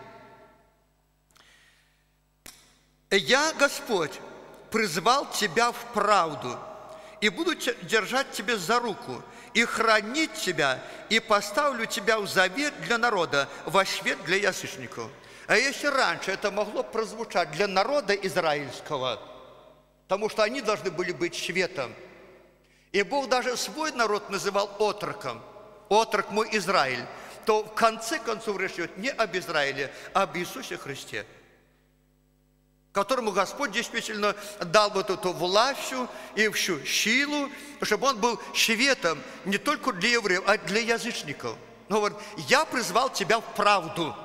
Я, Господь, призвал тебя в правду, и буду держать тебя за руку, и хранить тебя, и поставлю тебя в завет для народа, во свет для язычников. А если раньше это могло прозвучать для народа израильского, потому что они должны были быть светом, и Бог даже свой народ называл отроком, отрок мой Израиль, то в конце концов речь идет не об Израиле, а об Иисусе Христе, которому Господь действительно дал вот эту власть и всю силу, чтобы Он был светом не только для евреев, а для язычников. Но вот я призвал тебя в правду.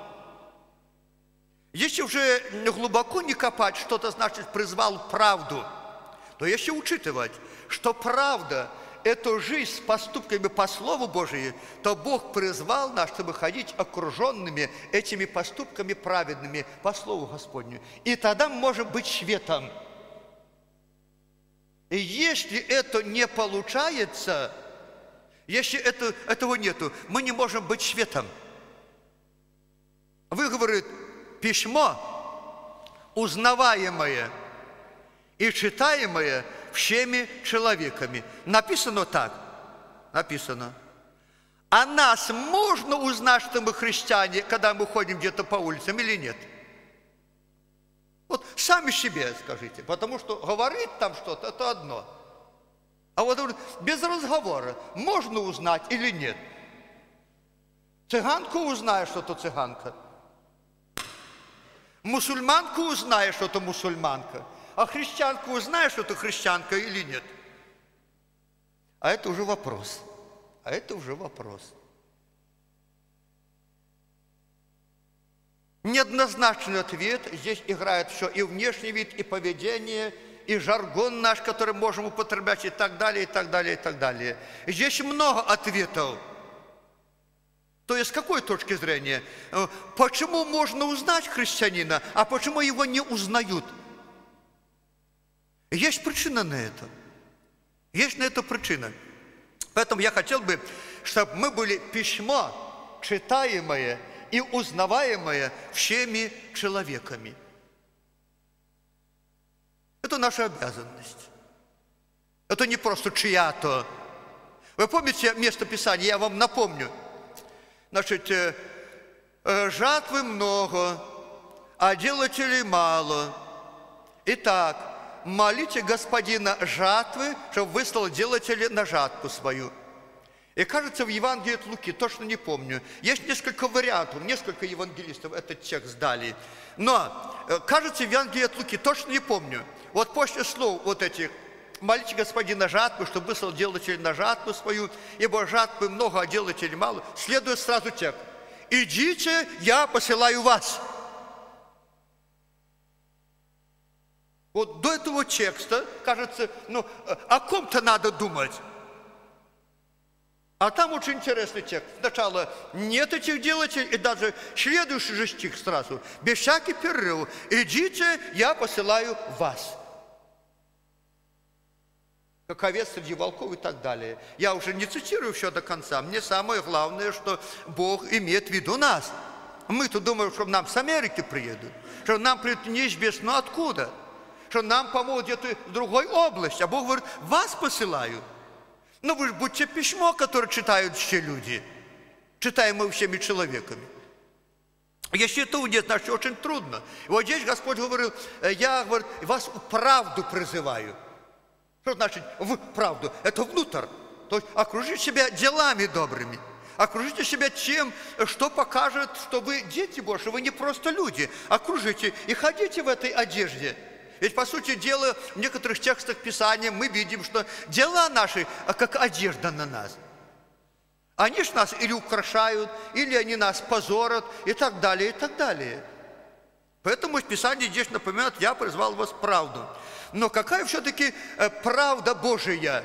Если уже глубоко не копать, что-то значит призвал в правду, то если учитывать, что правда – это жизнь с поступками по Слову Божию, то Бог призвал нас, чтобы ходить окруженными этими поступками праведными по Слову Господню. И тогда мы можем быть светом. И если это не получается, если это, этого нету, мы не можем быть светом. Вы, говорит, письмо узнаваемое и читаемое всеми человеками. Написано так. Написано. А нас можно узнать, что мы христиане, когда мы ходим где-то по улицам или нет? Вот сами себе скажите. Потому что говорить там что-то, это одно. А вот без разговора можно узнать или нет? Цыганку узнаешь, что это цыганка. Мусульманку узнаешь, что это мусульманка. А христианку узнаешь, что это христианка или нет? А это уже вопрос. А это уже вопрос. Неоднозначный ответ. Здесь играет все и внешний вид, и поведение, и жаргон наш, который можем употреблять, и так далее, и так далее, и так далее. Здесь много ответов. То есть с какой точки зрения? Почему можно узнать христианина, а почему его не узнают? Есть причина на это. Есть на это причина. Поэтому я хотел бы, чтобы мы были письмо, читаемое и узнаваемое всеми человеками. Это наша обязанность. Это не просто чья-то. Вы помните место Писания? Я вам напомню. Значит, жатвы много, а делателей мало. Итак, молите Господина жатвы, чтобы выслал делателей на жатву свою. И кажется, в Евангелии от Луки, точно не помню, есть несколько вариантов, несколько евангелистов этот текст дали. Но, кажется, в Евангелии от Луки, точно не помню. Вот после слов вот этих, молите Господина жатвы, чтобы выслал делателей на жатву свою, ибо жатвы много, а делателей мало, следует сразу текст. Идите, я посылаю вас. Вот до этого текста, кажется, ну, о ком-то надо думать. А там очень интересный текст. Сначала нет этих делателей, и даже следующий же стих сразу. Без всяких перерывов. Идите, я посылаю вас. Как овец среди волков и так далее. Я уже не цитирую все до конца. Мне самое главное, что Бог имеет в виду нас. Мы-то думаем, что нам с Америки приедут, что нам приедут неизвестно откуда, что нам помогут где-то в другой области. А Бог говорит, вас посылаю. Но вы же будьте письмо, которое читают все люди, читаемое всеми человеками. Если этого нет, значит, очень трудно. И вот здесь Господь говорил, я, говорит, вас в правду призываю. Что значит в правду? Это внутрь. То есть окружите себя делами добрыми. Окружите себя тем, что покажет, что вы дети Божьи, вы не просто люди. Окружите и ходите в этой одежде. Ведь, по сути дела, в некоторых текстах Писания мы видим, что дела наши, как одежда на нас. Они ж нас или украшают, или они нас позорят, и так далее, и так далее. Поэтому Писание здесь напоминает, я призвал вас в правду. Но какая все-таки правда Божия?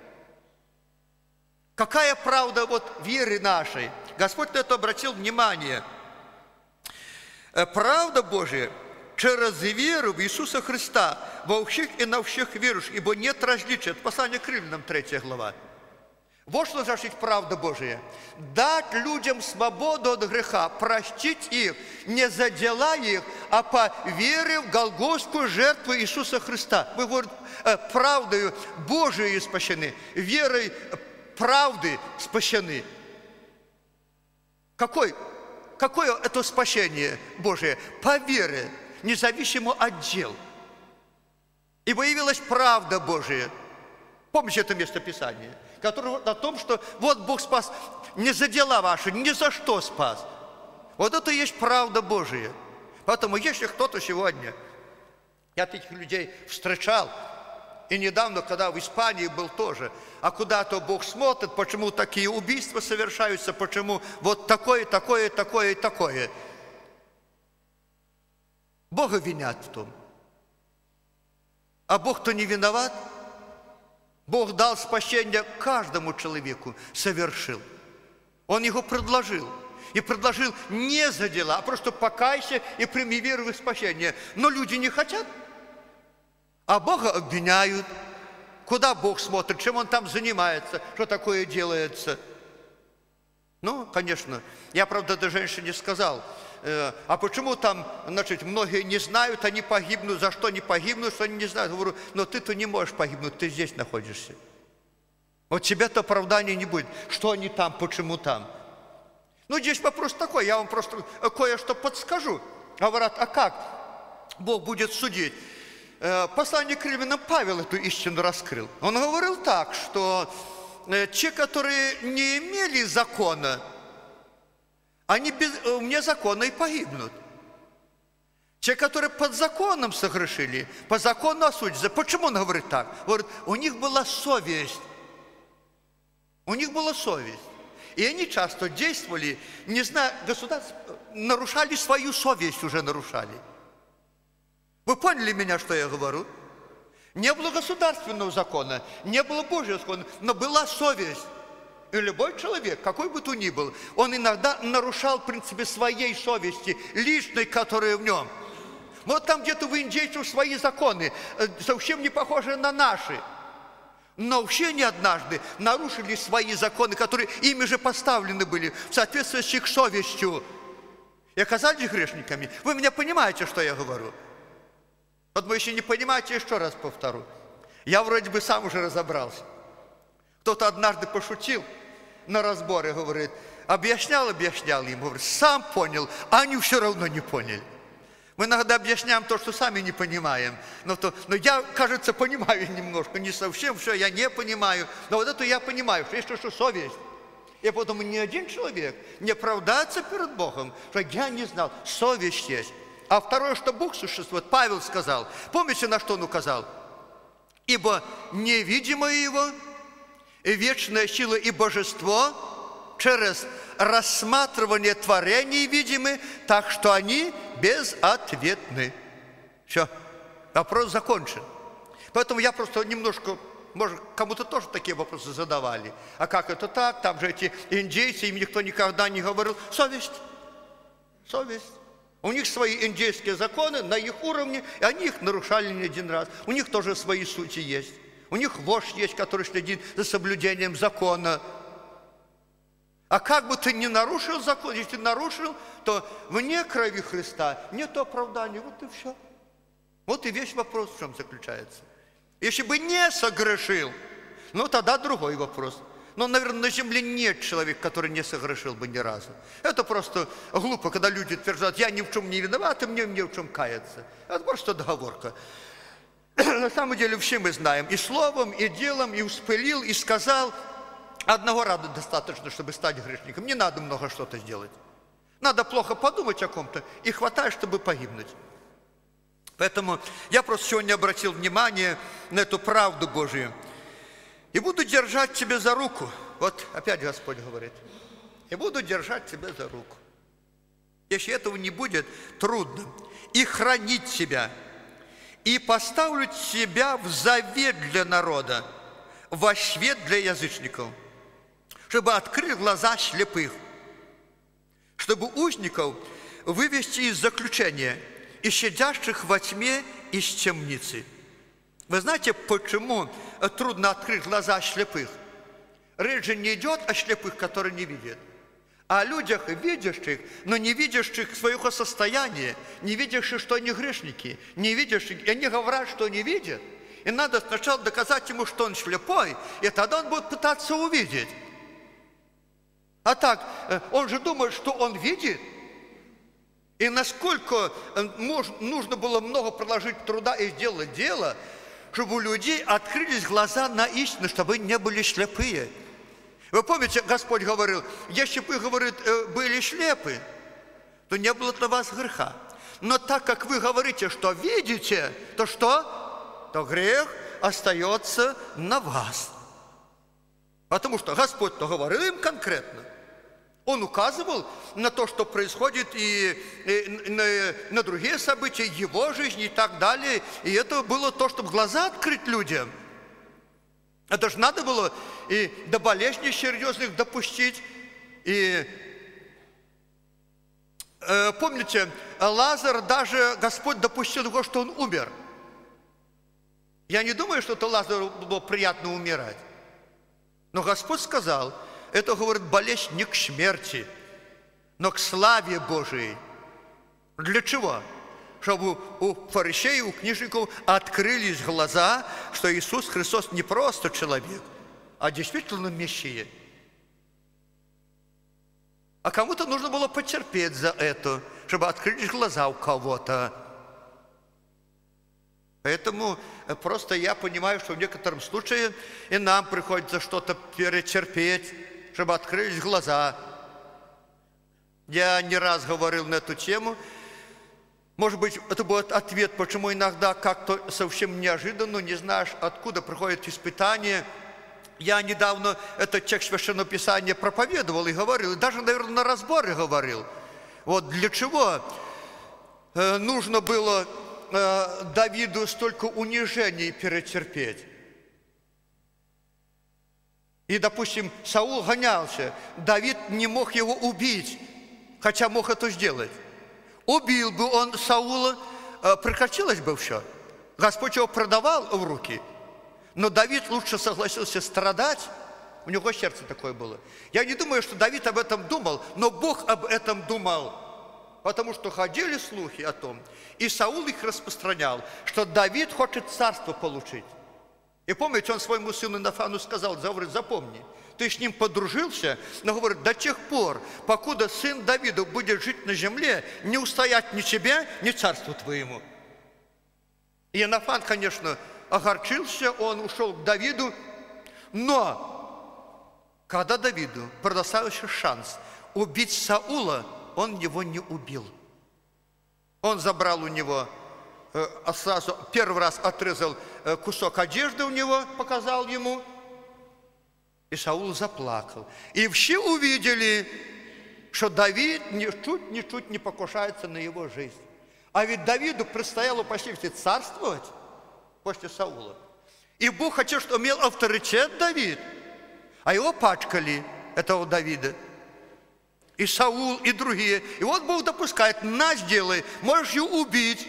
Какая правда вот веры нашей? Господь на это обратил внимание. Правда Божия через веру в Иисуса Христа во всех и на всех верующих, ибо нет различия. Это послание к Римлянам, третья глава. Вот что значит правда Божия. Дать людям свободу от греха, простить их, не за дела их, а по вере в голгофскую жертву Иисуса Христа. Мы говорим, правдою Божией спасены, верой правды спасены. Какой, какое это спасение Божие? По вере, независимо от дел. Ибо явилась правда Божия. Помните это местописание? Которое о том, что вот Бог спас не за дела ваши, ни за что спас. Вот это и есть правда Божия. Поэтому если кто-то сегодня, я таких людей встречал, и недавно, когда в Испании был тоже, а куда-то Бог смотрит, почему такие убийства совершаются, почему вот такое, такое, такое и такое. Бога винят в том. А Бог-то не виноват. Бог дал спасение каждому человеку, совершил. Он его предложил. И предложил не за дела, а просто покайся и прими веру в их спасение. Но люди не хотят. А Бога обвиняют. Куда Бог смотрит, чем Он там занимается, что такое делается. Ну, конечно, я, правда, этой женщине сказал, э, а почему там, значит, многие не знают, они погибнут, за что не погибнут, что они не знают. Говорю, но ты-то не можешь погибнуть, ты здесь находишься. Вот тебе-то оправдания не будет. Что они там, почему там? Ну, здесь вопрос такой, я вам просто кое-что подскажу. Говорят, а как Бог будет судить? Послание к Римлянам Павел эту истину раскрыл. Он говорил так, что те, которые не имели закона, они без, вне закона и погибнут. Те, которые под законом согрешили, по закону осудятся. Почему он говорит так? Говорит, у них была совесть. У них была совесть. И они часто действовали, не знаю, государство, нарушали свою совесть, уже нарушали. Вы поняли меня, что я говорю? Не было государственного закона, не было Божьего закона, но была совесть. И любой человек, какой бы то ни был, он иногда нарушал, в принципе, своей совести, личной, которая в нем. Вот там где-то в индейцев свои законы, совсем не похожие на наши. Но все не однажды нарушили свои законы, которые ими же поставлены были, в соответствии с их совестью. И оказались грешниками. Вы меня понимаете, что я говорю? Вот вы еще не понимаете, еще раз повторю. Я вроде бы сам уже разобрался. Кто-то однажды пошутил на разборе, говорит, объяснял, объяснял им, говорит, сам понял, а они все равно не поняли. Мы иногда объясняем то, что сами не понимаем. Но, то, но я, кажется, понимаю немножко, не совсем все, я не понимаю. Но вот это я понимаю, что есть то, что совесть. И потом ни один человек не оправдается перед Богом, что я не знал, совесть есть. А второе, что Бог существует, Павел сказал. Помните, на что он указал? Ибо невидимое Его, и вечная сила и божество через рассматривание творений видимы, так что они безответны. Все, вопрос закончен. Поэтому я просто немножко может, кому-то тоже такие вопросы задавали. А как это так? Там же эти индейцы, им никто никогда не говорил. Совесть. Совесть. У них свои индейские законы на их уровне, и они их нарушали не один раз. У них тоже свои сути есть. У них вождь есть, который следит за соблюдением закона. А как бы ты ни нарушил закон, если ты нарушил, то вне крови Христа нет оправдания. Вот и все. Вот и весь вопрос в чем заключается. Если бы не согрешил, ну тогда другой вопрос. Но, наверное, на земле нет человека, который не согрешил бы ни разу. Это просто глупо, когда люди утверждают, я ни в чем не виноват, и мне ни в чем каяться. Это просто договорка. На самом деле все мы знаем, и словом, и делом, и вспылил, и сказал. Одного раза достаточно, чтобы стать грешником. Не надо много что-то сделать. Надо плохо подумать о ком-то, и хватает, чтобы погибнуть. Поэтому я просто сегодня обратил внимание на эту правду Божию. И буду держать тебя за руку. Вот опять Господь говорит. И буду держать тебя за руку. Если этого не будет, трудно. И хранить тебя. И поставлю тебя в завет для народа, во свет для язычников, чтобы открыть глаза слепых, чтобы узников вывести из заключения и сидящих во тьме из темницы. Вы знаете, почему трудно открыть глаза слепых? Речь же не идет о слепых, которые не видят, а о людях, видящих, но не видящих своего состояния, не видящих, что они грешники, не видящих, и они говорят, что не видят. И надо сначала доказать ему, что он слепой, и тогда он будет пытаться увидеть. А так, он же думает, что он видит. И насколько нужно было много приложить труда и сделать дело, чтобы у людей открылись глаза на истину, чтобы они не были слепые. Вы помните, Господь говорил, если бы, говорит, были слепы, то не было для вас греха. Но так как вы говорите, что видите, то что? То грех остается на вас. Потому что Господь-то говорил им конкретно. Он указывал на то, что происходит, и, и на, на другие события его жизни и так далее. И это было то, чтобы глаза открыть людям. Это же надо было и до болезней серьезных допустить. И э, помните, Лазарь, даже Господь допустил его, что он умер. Я не думаю, что это Лазарю было приятно умирать. Но Господь сказал, это, говорит, болезнь не к смерти, но к славе Божией. Для чего? Чтобы у фарисеев, у книжников открылись глаза, что Иисус Христос не просто человек, а действительно Мессия. А кому-то нужно было потерпеть за это, чтобы открылись глаза у кого-то. Поэтому просто я понимаю, что в некотором случае и нам приходится что-то перетерпеть, чтобы открылись глаза. Я не раз говорил на эту тему. Может быть, это будет ответ, почему иногда как-то совсем неожиданно, не знаешь, откуда приходят испытания. Я недавно этот текст Священного Писания проповедовал и говорил, и даже, наверное, на разборе говорил. Вот для чего э, нужно было э, Давиду столько унижений перетерпеть. И, допустим, Саул гонялся, Давид не мог его убить, хотя мог это сделать. Убил бы он Саула, прекратилось бы все. Господь его продавал в руки. Но Давид лучше согласился страдать. У него сердце такое было. Я не думаю, что Давид об этом думал, но Бог об этом думал. Потому что ходили слухи о том, и Саул их распространял, что Давид хочет царство получить. И помните, он своему сыну Нафану сказал, говорит, запомни, ты с ним подружился, но говорит, до тех пор, покуда сын Давида будет жить на земле, не устоять ни тебе, ни царству твоему. И Нафан, конечно, огорчился, он ушел к Давиду, но когда Давиду предоставился шанс убить Саула, он его не убил. Он забрал у него, сразу первый раз отрезал кусок одежды у него, показал ему, и Саул заплакал. И все увидели, что Давид ничуть не покушается на его жизнь. А ведь Давиду предстояло почти царствовать после Саула. И Бог хотел, чтобы имел авторитет Давид. А его пачкали, этого Давида. И Саул, и другие. И вот Бог допускает: на, сделай, можешь ее убить.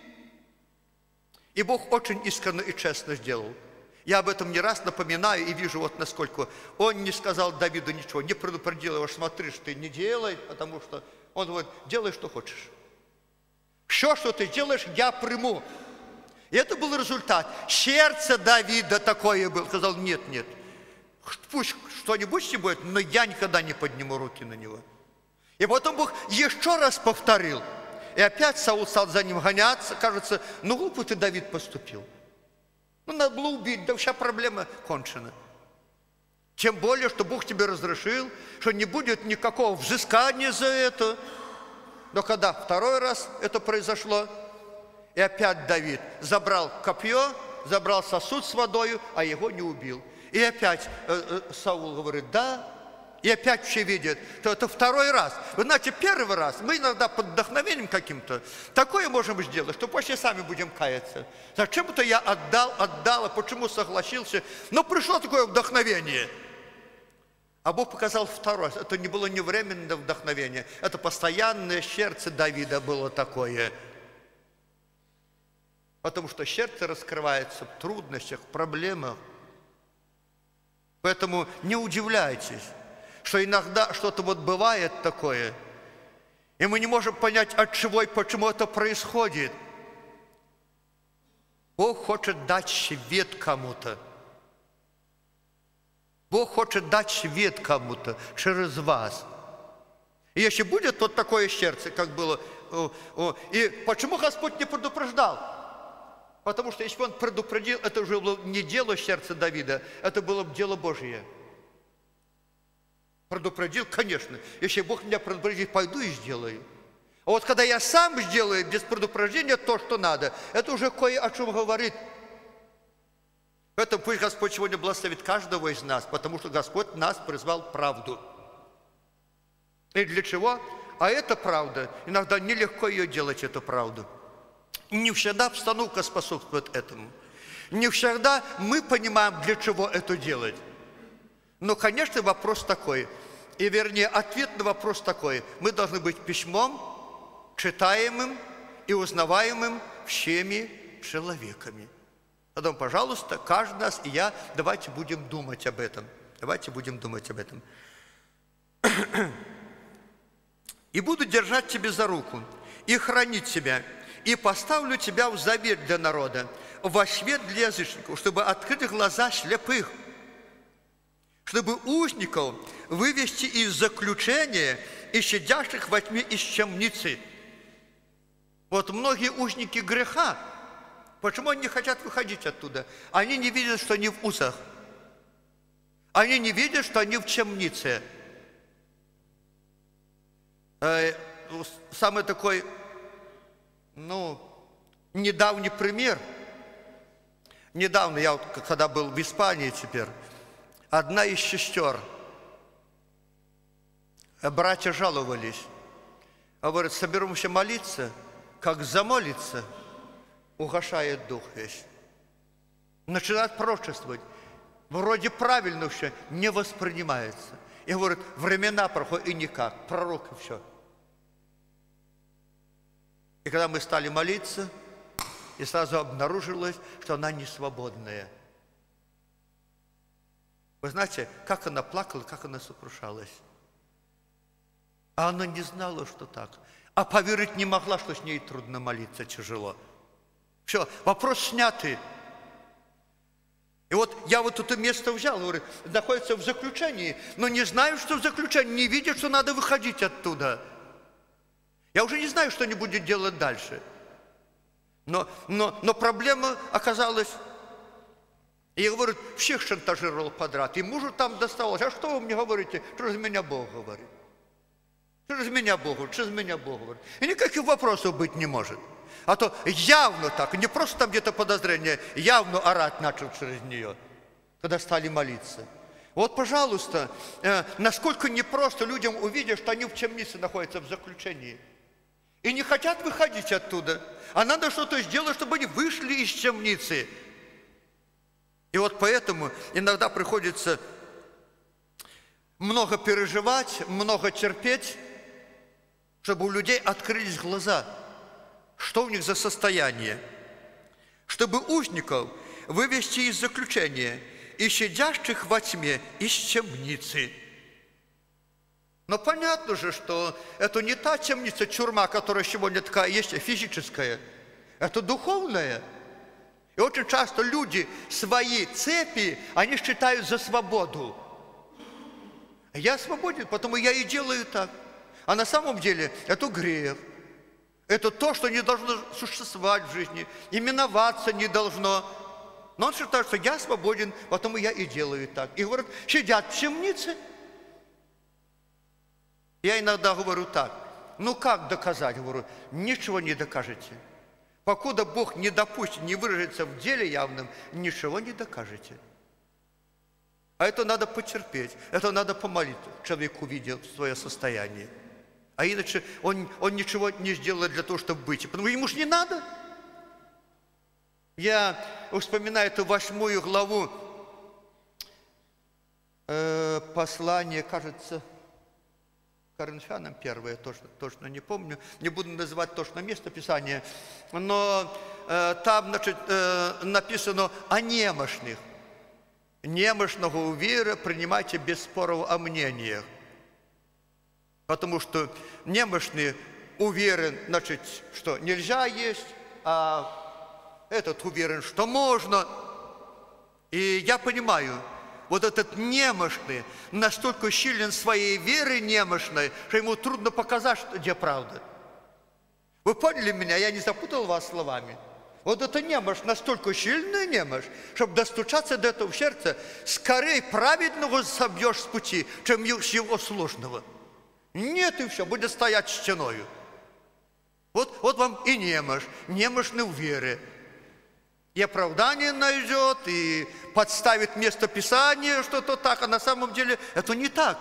И Бог очень искренне и честно сделал. Я об этом не раз напоминаю и вижу, вот насколько он не сказал Давиду ничего, не предупредил его: смотри, что ты не делай, потому что он говорит: делай, что хочешь. Все, что ты делаешь, я приму. И это был результат. Сердце Давида такое было. Сказал: нет, нет, пусть что-нибудь с ним будет, но я никогда не подниму руки на него. И потом Бог еще раз повторил. И опять Саул стал за ним гоняться. Кажется, ну глупо ты, Давид, поступил. Ну, надо было убить, да вся проблема кончена. Тем более, что Бог тебе разрешил, что не будет никакого взыскания за это. Но когда второй раз это произошло, и опять Давид забрал копье, забрал сосуд с водой, а его не убил. И опять э, э, Саул говорит: да. И опять все видят, что это второй раз. Вы знаете, первый раз мы иногда под вдохновением каким-то такое можем сделать, что после сами будем каяться. Зачем-то я отдал, отдал, а почему согласился? Но пришло такое вдохновение. А Бог показал второй раз. Это не было не временное вдохновение, это постоянное сердце Давида было такое. Потому что сердце раскрывается в трудностях, в проблемах. Поэтому не удивляйтесь, что иногда что-то вот бывает такое, и мы не можем понять, от чего и почему это происходит. Бог хочет дать свет кому-то. Бог хочет дать свет кому-то через вас. И если будет вот такое сердце, как было, о, о, и почему Господь не предупреждал? Потому что если бы Он предупредил, это уже было не дело сердца Давида, это было бы дело Божие. Предупредил, конечно. Если Бог меня предупредит, пойду и сделаю. А вот когда я сам сделаю без предупреждения то, что надо, это уже кое о чем говорит. Поэтому пусть Господь сегодня благословит каждого из нас, потому что Господь нас призвал правду. И для чего? А это правда. Иногда нелегко ее делать, эту правду. Не всегда обстановка способствует этому. Не всегда мы понимаем, для чего это делать. Но, конечно, вопрос такой, и вернее, ответ на вопрос такой: мы должны быть письмом, читаемым и узнаваемым всеми человеками. Поэтому, пожалуйста, каждый из нас и я, давайте будем думать об этом. Давайте будем думать об этом. «И буду держать тебя за руку, и хранить тебя, и поставлю тебя в завет для народа, во свет для язычников, чтобы открыть глаза слепых, чтобы узников вывести из заключения и сидящих во тьме из темницы». Вот многие узники греха, почему они не хотят выходить оттуда? Они не видят, что они в узах. Они не видят, что они в темнице. Самый такой, ну, недавний пример. Недавно, я вот, когда был в Испании теперь, одна из сестер, братья жаловались, говорят: соберемся молиться, как замолится, угашает дух весь. Начинает пророчествовать. Вроде правильно все, не воспринимается. И говорят: времена проходят, и никак, пророк и все. И когда мы стали молиться, и сразу обнаружилось, что она не свободная. Вы знаете, как она плакала, как она сокрушалась. А она не знала, что так. А поверить не могла, что с ней трудно молиться, тяжело. Все, вопрос снятый. И вот я вот это место взял, говорю, находится в заключении, но не знаю, что в заключении, не видят, что надо выходить оттуда. Я уже не знаю, что они будут делать дальше. Но, но, но проблема оказалась. И я говорю, всех шантажировал подряд. И мужу там доставалось. А что вы мне говорите? Через меня Бог говорит. Через меня Бог говорит, через меня Бог говорит. И никаких вопросов быть не может. А то явно так, не просто там где-то подозрение, явно орать начал через нее, когда стали молиться. Вот, пожалуйста, э, насколько непросто людям увидеть, что они в темнице находятся в заключении. И не хотят выходить оттуда. А надо что-то сделать, чтобы они вышли из темницы. И вот поэтому иногда приходится много переживать, много терпеть, чтобы у людей открылись глаза, что у них за состояние, чтобы узников вывести из заключения и щадящих во тьме из темницы. Но понятно же, что это не та темница, тюрьма, которая сегодня такая есть, физическая. Это духовная. И очень часто люди свои цепи, они считают за свободу. Я свободен, потому я и делаю так. А на самом деле это грех. Это то, что не должно существовать в жизни, именоваться не должно. Но он считает, что я свободен, потому я и делаю так. И говорят, сидят в темнице. Я иногда говорю так, ну как доказать? Говорю, ничего не докажете. Покуда Бог не допустит, не выразится в деле явном, ничего не докажете. А это надо потерпеть, это надо помолиться. Человек увидел свое состояние. А иначе он, он ничего не сделает для того, чтобы быть. Потому что ему же не надо. Я вспоминаю эту восьмую главу э, послания, кажется, Коринфянам первое, точно, точно не помню, не буду называть точно место Писания, но э, там, значит, э, написано о немощных. Немощного у веры принимайте без споров о мнениях. Потому что немощный уверен, значит, что нельзя есть, а этот уверен, что можно. И я понимаю, вот этот немощный настолько силен своей верой немощной, что ему трудно показать, где правда. Вы поняли меня? Я не запутал вас словами. Вот эта немощь настолько сильная немощь, чтобы достучаться до этого сердца, скорее праведного собьешь с пути, чем его сложного. Нет, и все, будет стоять стеною. Вот, вот вам и немощь, немощный в вере. И оправдание найдет, и подставит место Писания, что-то так, а на самом деле это не так.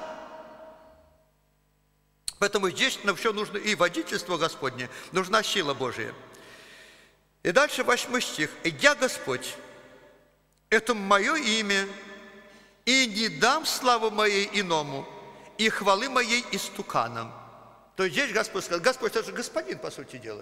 Поэтому здесь на все нужно и водительство Господне, нужна сила Божия. И дальше восьмой стих. «Я Господь, это мое имя, и не дам славу моей иному, и хвалы моей истуканам». То есть здесь Господь сказал, Господь, это же Господин, по сути дела.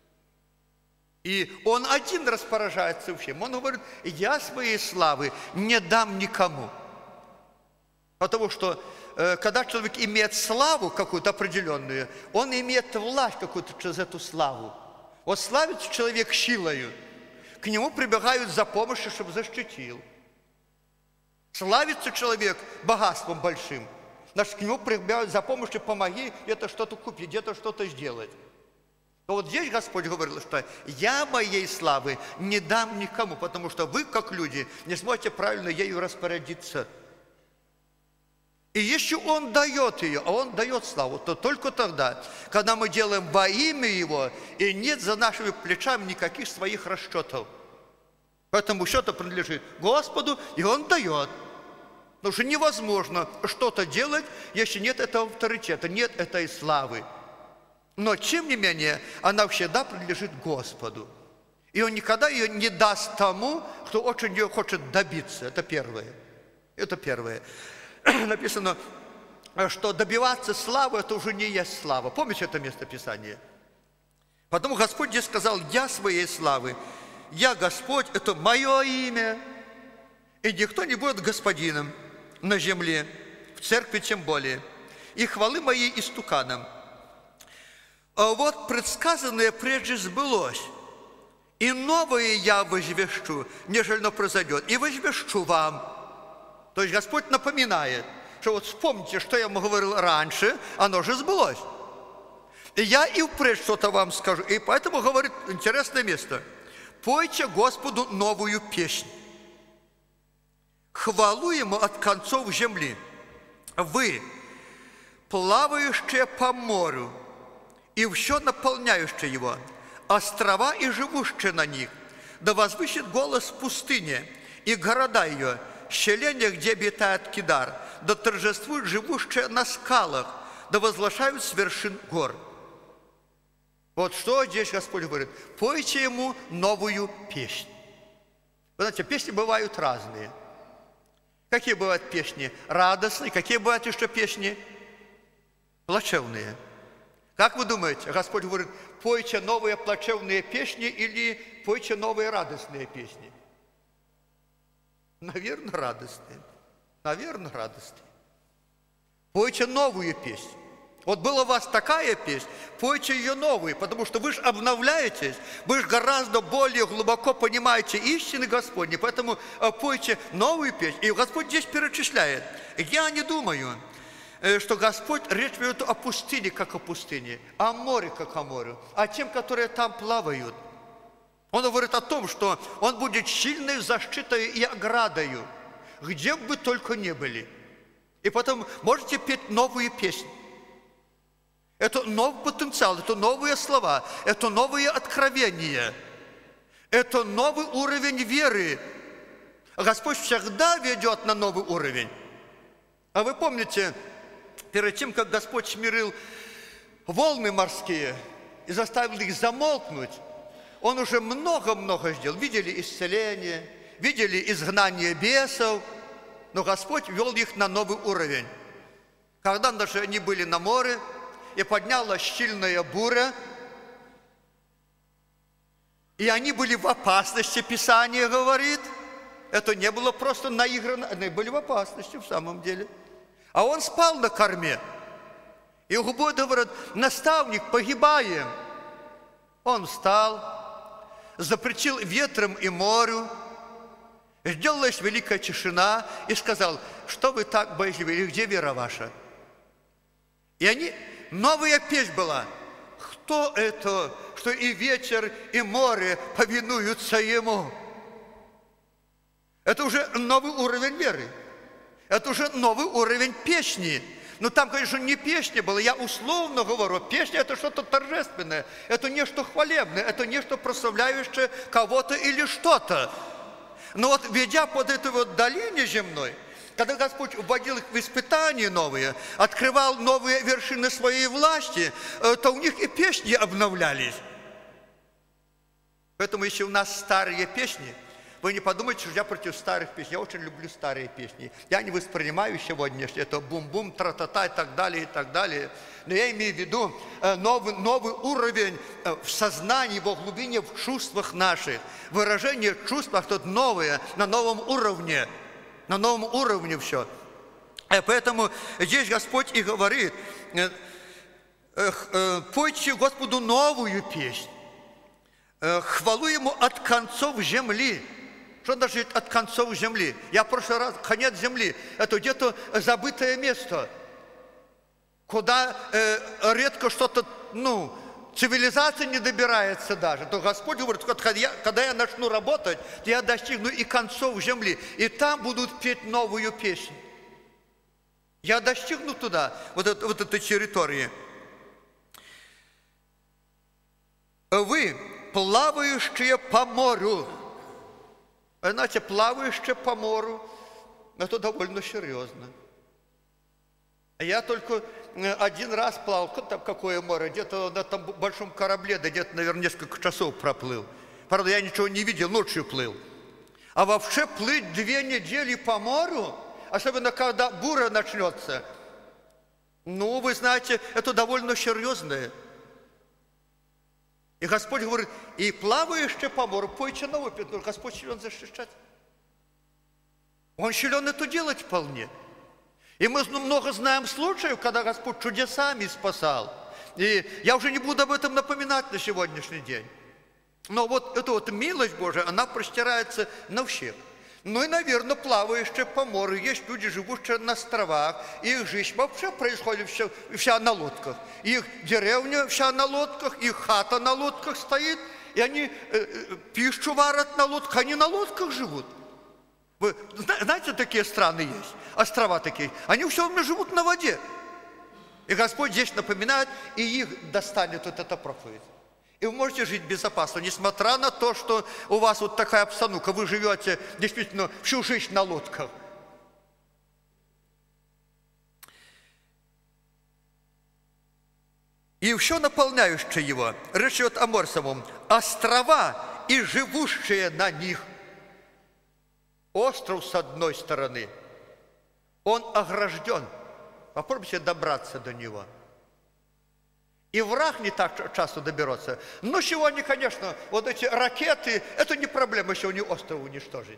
И Он один распоряжается всем. Он говорит, я своей славы не дам никому. Потому что, э, когда человек имеет славу какую-то определенную, он имеет власть какую-то через эту славу. Вот славится человек силою, к нему прибегают за помощью, чтобы защитил. Славится человек богатством большим, значит, к нему прибегают за помощью, помоги где-то что-то купить, где-то что-то сделать. Но вот здесь Господь говорил, что я моей славы не дам никому, потому что вы, как люди, не сможете правильно ею распорядиться. И если Он дает ее, а Он дает славу, то только тогда, когда мы делаем во имя Его, и нет за нашими плечами никаких своих расчетов. Поэтому что-то принадлежит Господу, и Он дает. Потому что невозможно что-то делать, если нет этого авторитета, нет этой славы. Но, тем не менее, она всегда принадлежит Господу. И Он никогда ее не даст тому, кто очень ее хочет добиться. Это первое. Это первое. Написано, что добиваться славы, это уже не есть слава. Помните это место Писания? Потому Господь здесь сказал, я своей славы, я Господь, это мое имя. И никто не будет господином на земле, в церкви тем более. И хвалы моей истуканам. А вот предсказанное прежде сбылось. И новое я возвещу, нежели оно произойдет. И возвещу вам. То есть Господь напоминает, что вот вспомните, что я ему говорил раньше, оно же сбылось. И я и впредь что-то вам скажу. И поэтому говорит интересное место. Пойте Господу новую песнь. Хвалу Ему от концов земли. Вы, плавающие по морю, и все наполняющее его, острова и живущие на них, да возвысит голос в пустыне, и города ее, селения, где обитает Кидар, да торжествуют живущие на скалах, да возглашают с вершин гор. Вот что здесь Господь говорит. Пойте Ему новую песнь. Вы знаете, песни бывают разные. Какие бывают песни? Радостные. Какие бывают еще песни? Плачевные. Как вы думаете, Господь говорит, пойте новые плачевные песни или пойте новые радостные песни? Наверное, радостные. Наверное, радостные. Пойте новую песнь. Вот была у вас такая песня, пойте ее новую, потому что вы же обновляетесь, вы же гораздо более глубоко понимаете истины Господни, поэтому пойте новую песнь. И Господь здесь перечисляет. Я не думаю, что Господь речь ведет о пустыне, как о пустыне, о море, как о море, о тем, которые там плавают. Он говорит о том, что Он будет сильной защитой и оградою, где бы только ни были. И потом можете петь новые песни. Это новый потенциал, это новые слова, это новые откровения, это новый уровень веры. Господь всегда ведет на новый уровень. А вы помните, перед тем, как Господь смирил волны морские и заставил их замолкнуть, Он уже много-много сделал. Видели исцеление, видели изгнание бесов, но Господь вел их на новый уровень. Когда даже они были на море, и поднялась сильная буря, и они были в опасности, Писание говорит. Это не было просто наиграно, они были в опасности в самом деле. А он спал на корме. И Господь говорит, наставник, погибаем. Он встал, запретил ветром и морю, сделалась великая тишина, и сказал, что вы так боитесь, где вера ваша? И они... Новая песня была. Кто это, что и ветер, и море повинуются Ему? Это уже новый уровень веры. Это уже новый уровень песни. Но там, конечно, не песня была. Я условно говорю, песня – это что-то торжественное. Это нечто хвалебное. Это нечто прославляющее кого-то или что-то. Но вот, ведя под этой вот долине земной, когда Господь вводил их в испытания новые, открывал новые вершины своей власти, то у них и песни обновлялись. Поэтому, если у нас старые песни, вы не подумайте, что я против старых песен. Я очень люблю старые песни. Я не воспринимаю сегодняшнее, это бум-бум, тра-та-та и так далее, и так далее. Но я имею в виду новый, новый уровень в сознании, во глубине, в чувствах наших. Выражение в чувствах тут новое, на новом уровне. На новом уровне все. И поэтому здесь Господь и говорит, пойте Господу новую песнь, хвалу Ему от концов земли. Что значит от концов земли? Я в прошлый раз, конец земли, это где-то забытое место, куда редко что-то, ну, цивилизация не добирается даже, то Господь говорит, когда я, когда я начну работать, то я достигну и концов земли, и там будут петь новую песню. Я достигну туда, вот, это, вот этой территории. Вы, плавающие по морю, знаете, плавающие по морю, это довольно серьезно. Я только один раз плавал, там какое море, где-то на том большом корабле, да где-то, наверное, несколько часов проплыл. Правда, я ничего не видел, ночью плыл. А вообще плыть две недели по морю, особенно когда буря начнется, ну, вы знаете, это довольно серьезное. И Господь говорит, и плавающие по морю, пойте новую песню, Господь силен защищать. Он силен это делать вполне. И мы много знаем случаев, когда Господь чудесами спасал. И я уже не буду об этом напоминать на сегодняшний день. Но вот эта вот милость Божия, она простирается на всех. Ну и, наверное, плавающие по морю. Есть люди, живущие на островах. Их жизнь вообще происходит вся, вся на лодках. Их деревня вся на лодках, их хата на лодках стоит. И они э, пищу варят на лодках, они на лодках живут. Вы знаете, такие страны есть, острова такие. Они все время живут на воде. И Господь здесь напоминает, и их достанет вот эта проповедь. И вы можете жить безопасно, несмотря на то, что у вас вот такая обстановка. Вы живете действительно всю жизнь на лодках. И все наполняющее его, речь идет о море самом, острова и живущие на них. остров с одной стороны, он огражден. Попробуйте добраться до него. И враг не так часто доберется. Но сегодня, конечно, вот эти ракеты, это не проблема сегодня остров уничтожить.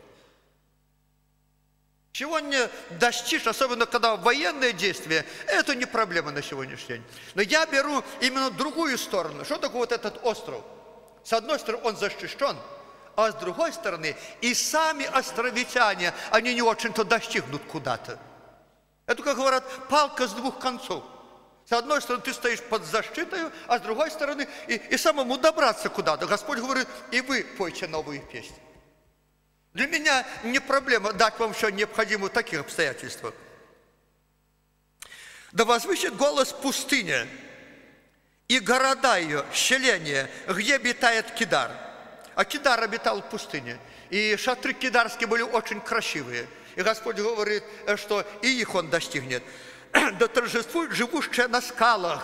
Сегодня достичь, особенно когда военные действия, это не проблема на сегодняшний день. Но я беру именно другую сторону. Что такое вот этот остров? С одной стороны, он защищен, а с другой стороны, и сами островитяне, они не очень-то достигнут куда-то. Это, как говорят, палка с двух концов. С одной стороны, ты стоишь под защитой, а с другой стороны, и, и самому добраться куда-то. Господь говорит, и вы пойте новую песню. Для меня не проблема дать вам все необходимое в таких обстоятельствах. Да возвысит голос пустыня и города ее, селения, где обитает Кидар. А Кидар обитал в пустыне. И шатры кидарские были очень красивые. И Господь говорит, что и их он достигнет. Да торжествует живущие на скалах.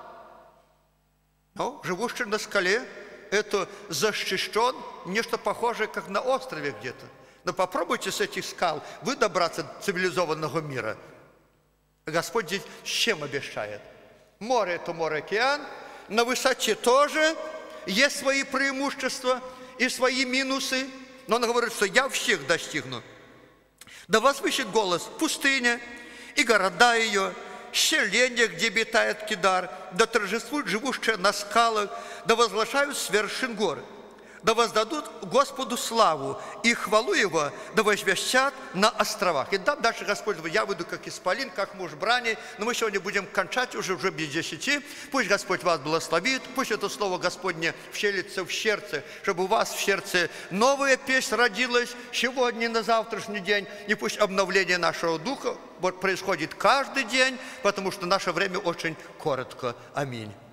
Ну, живущие на скале, это защищен, нечто похожее, как на острове где-то. Но попробуйте с этих скал вы добраться до цивилизованного мира. Господь здесь с чем обещает? Море – это море-океан, на высоте тоже есть свои преимущества и свои минусы, но Он говорит, что я всех достигну. Да возвысит голос пустыня и города ее, селения, где обитает Кидар, да торжествуют живущие на скалах, да возглашают с вершин гор, да воздадут Господу славу и хвалу Его, да возвестят на островах. И там дальше Господь говорит, я выйду как исполин, как муж брани, но мы сегодня будем кончать уже, уже без десяти. Пусть Господь вас благословит, пусть это слово Господне вселится в сердце, чтобы у вас в сердце новая песнь родилась сегодня на завтрашний день, и пусть обновление нашего духа вот происходит каждый день, потому что наше время очень коротко. Аминь.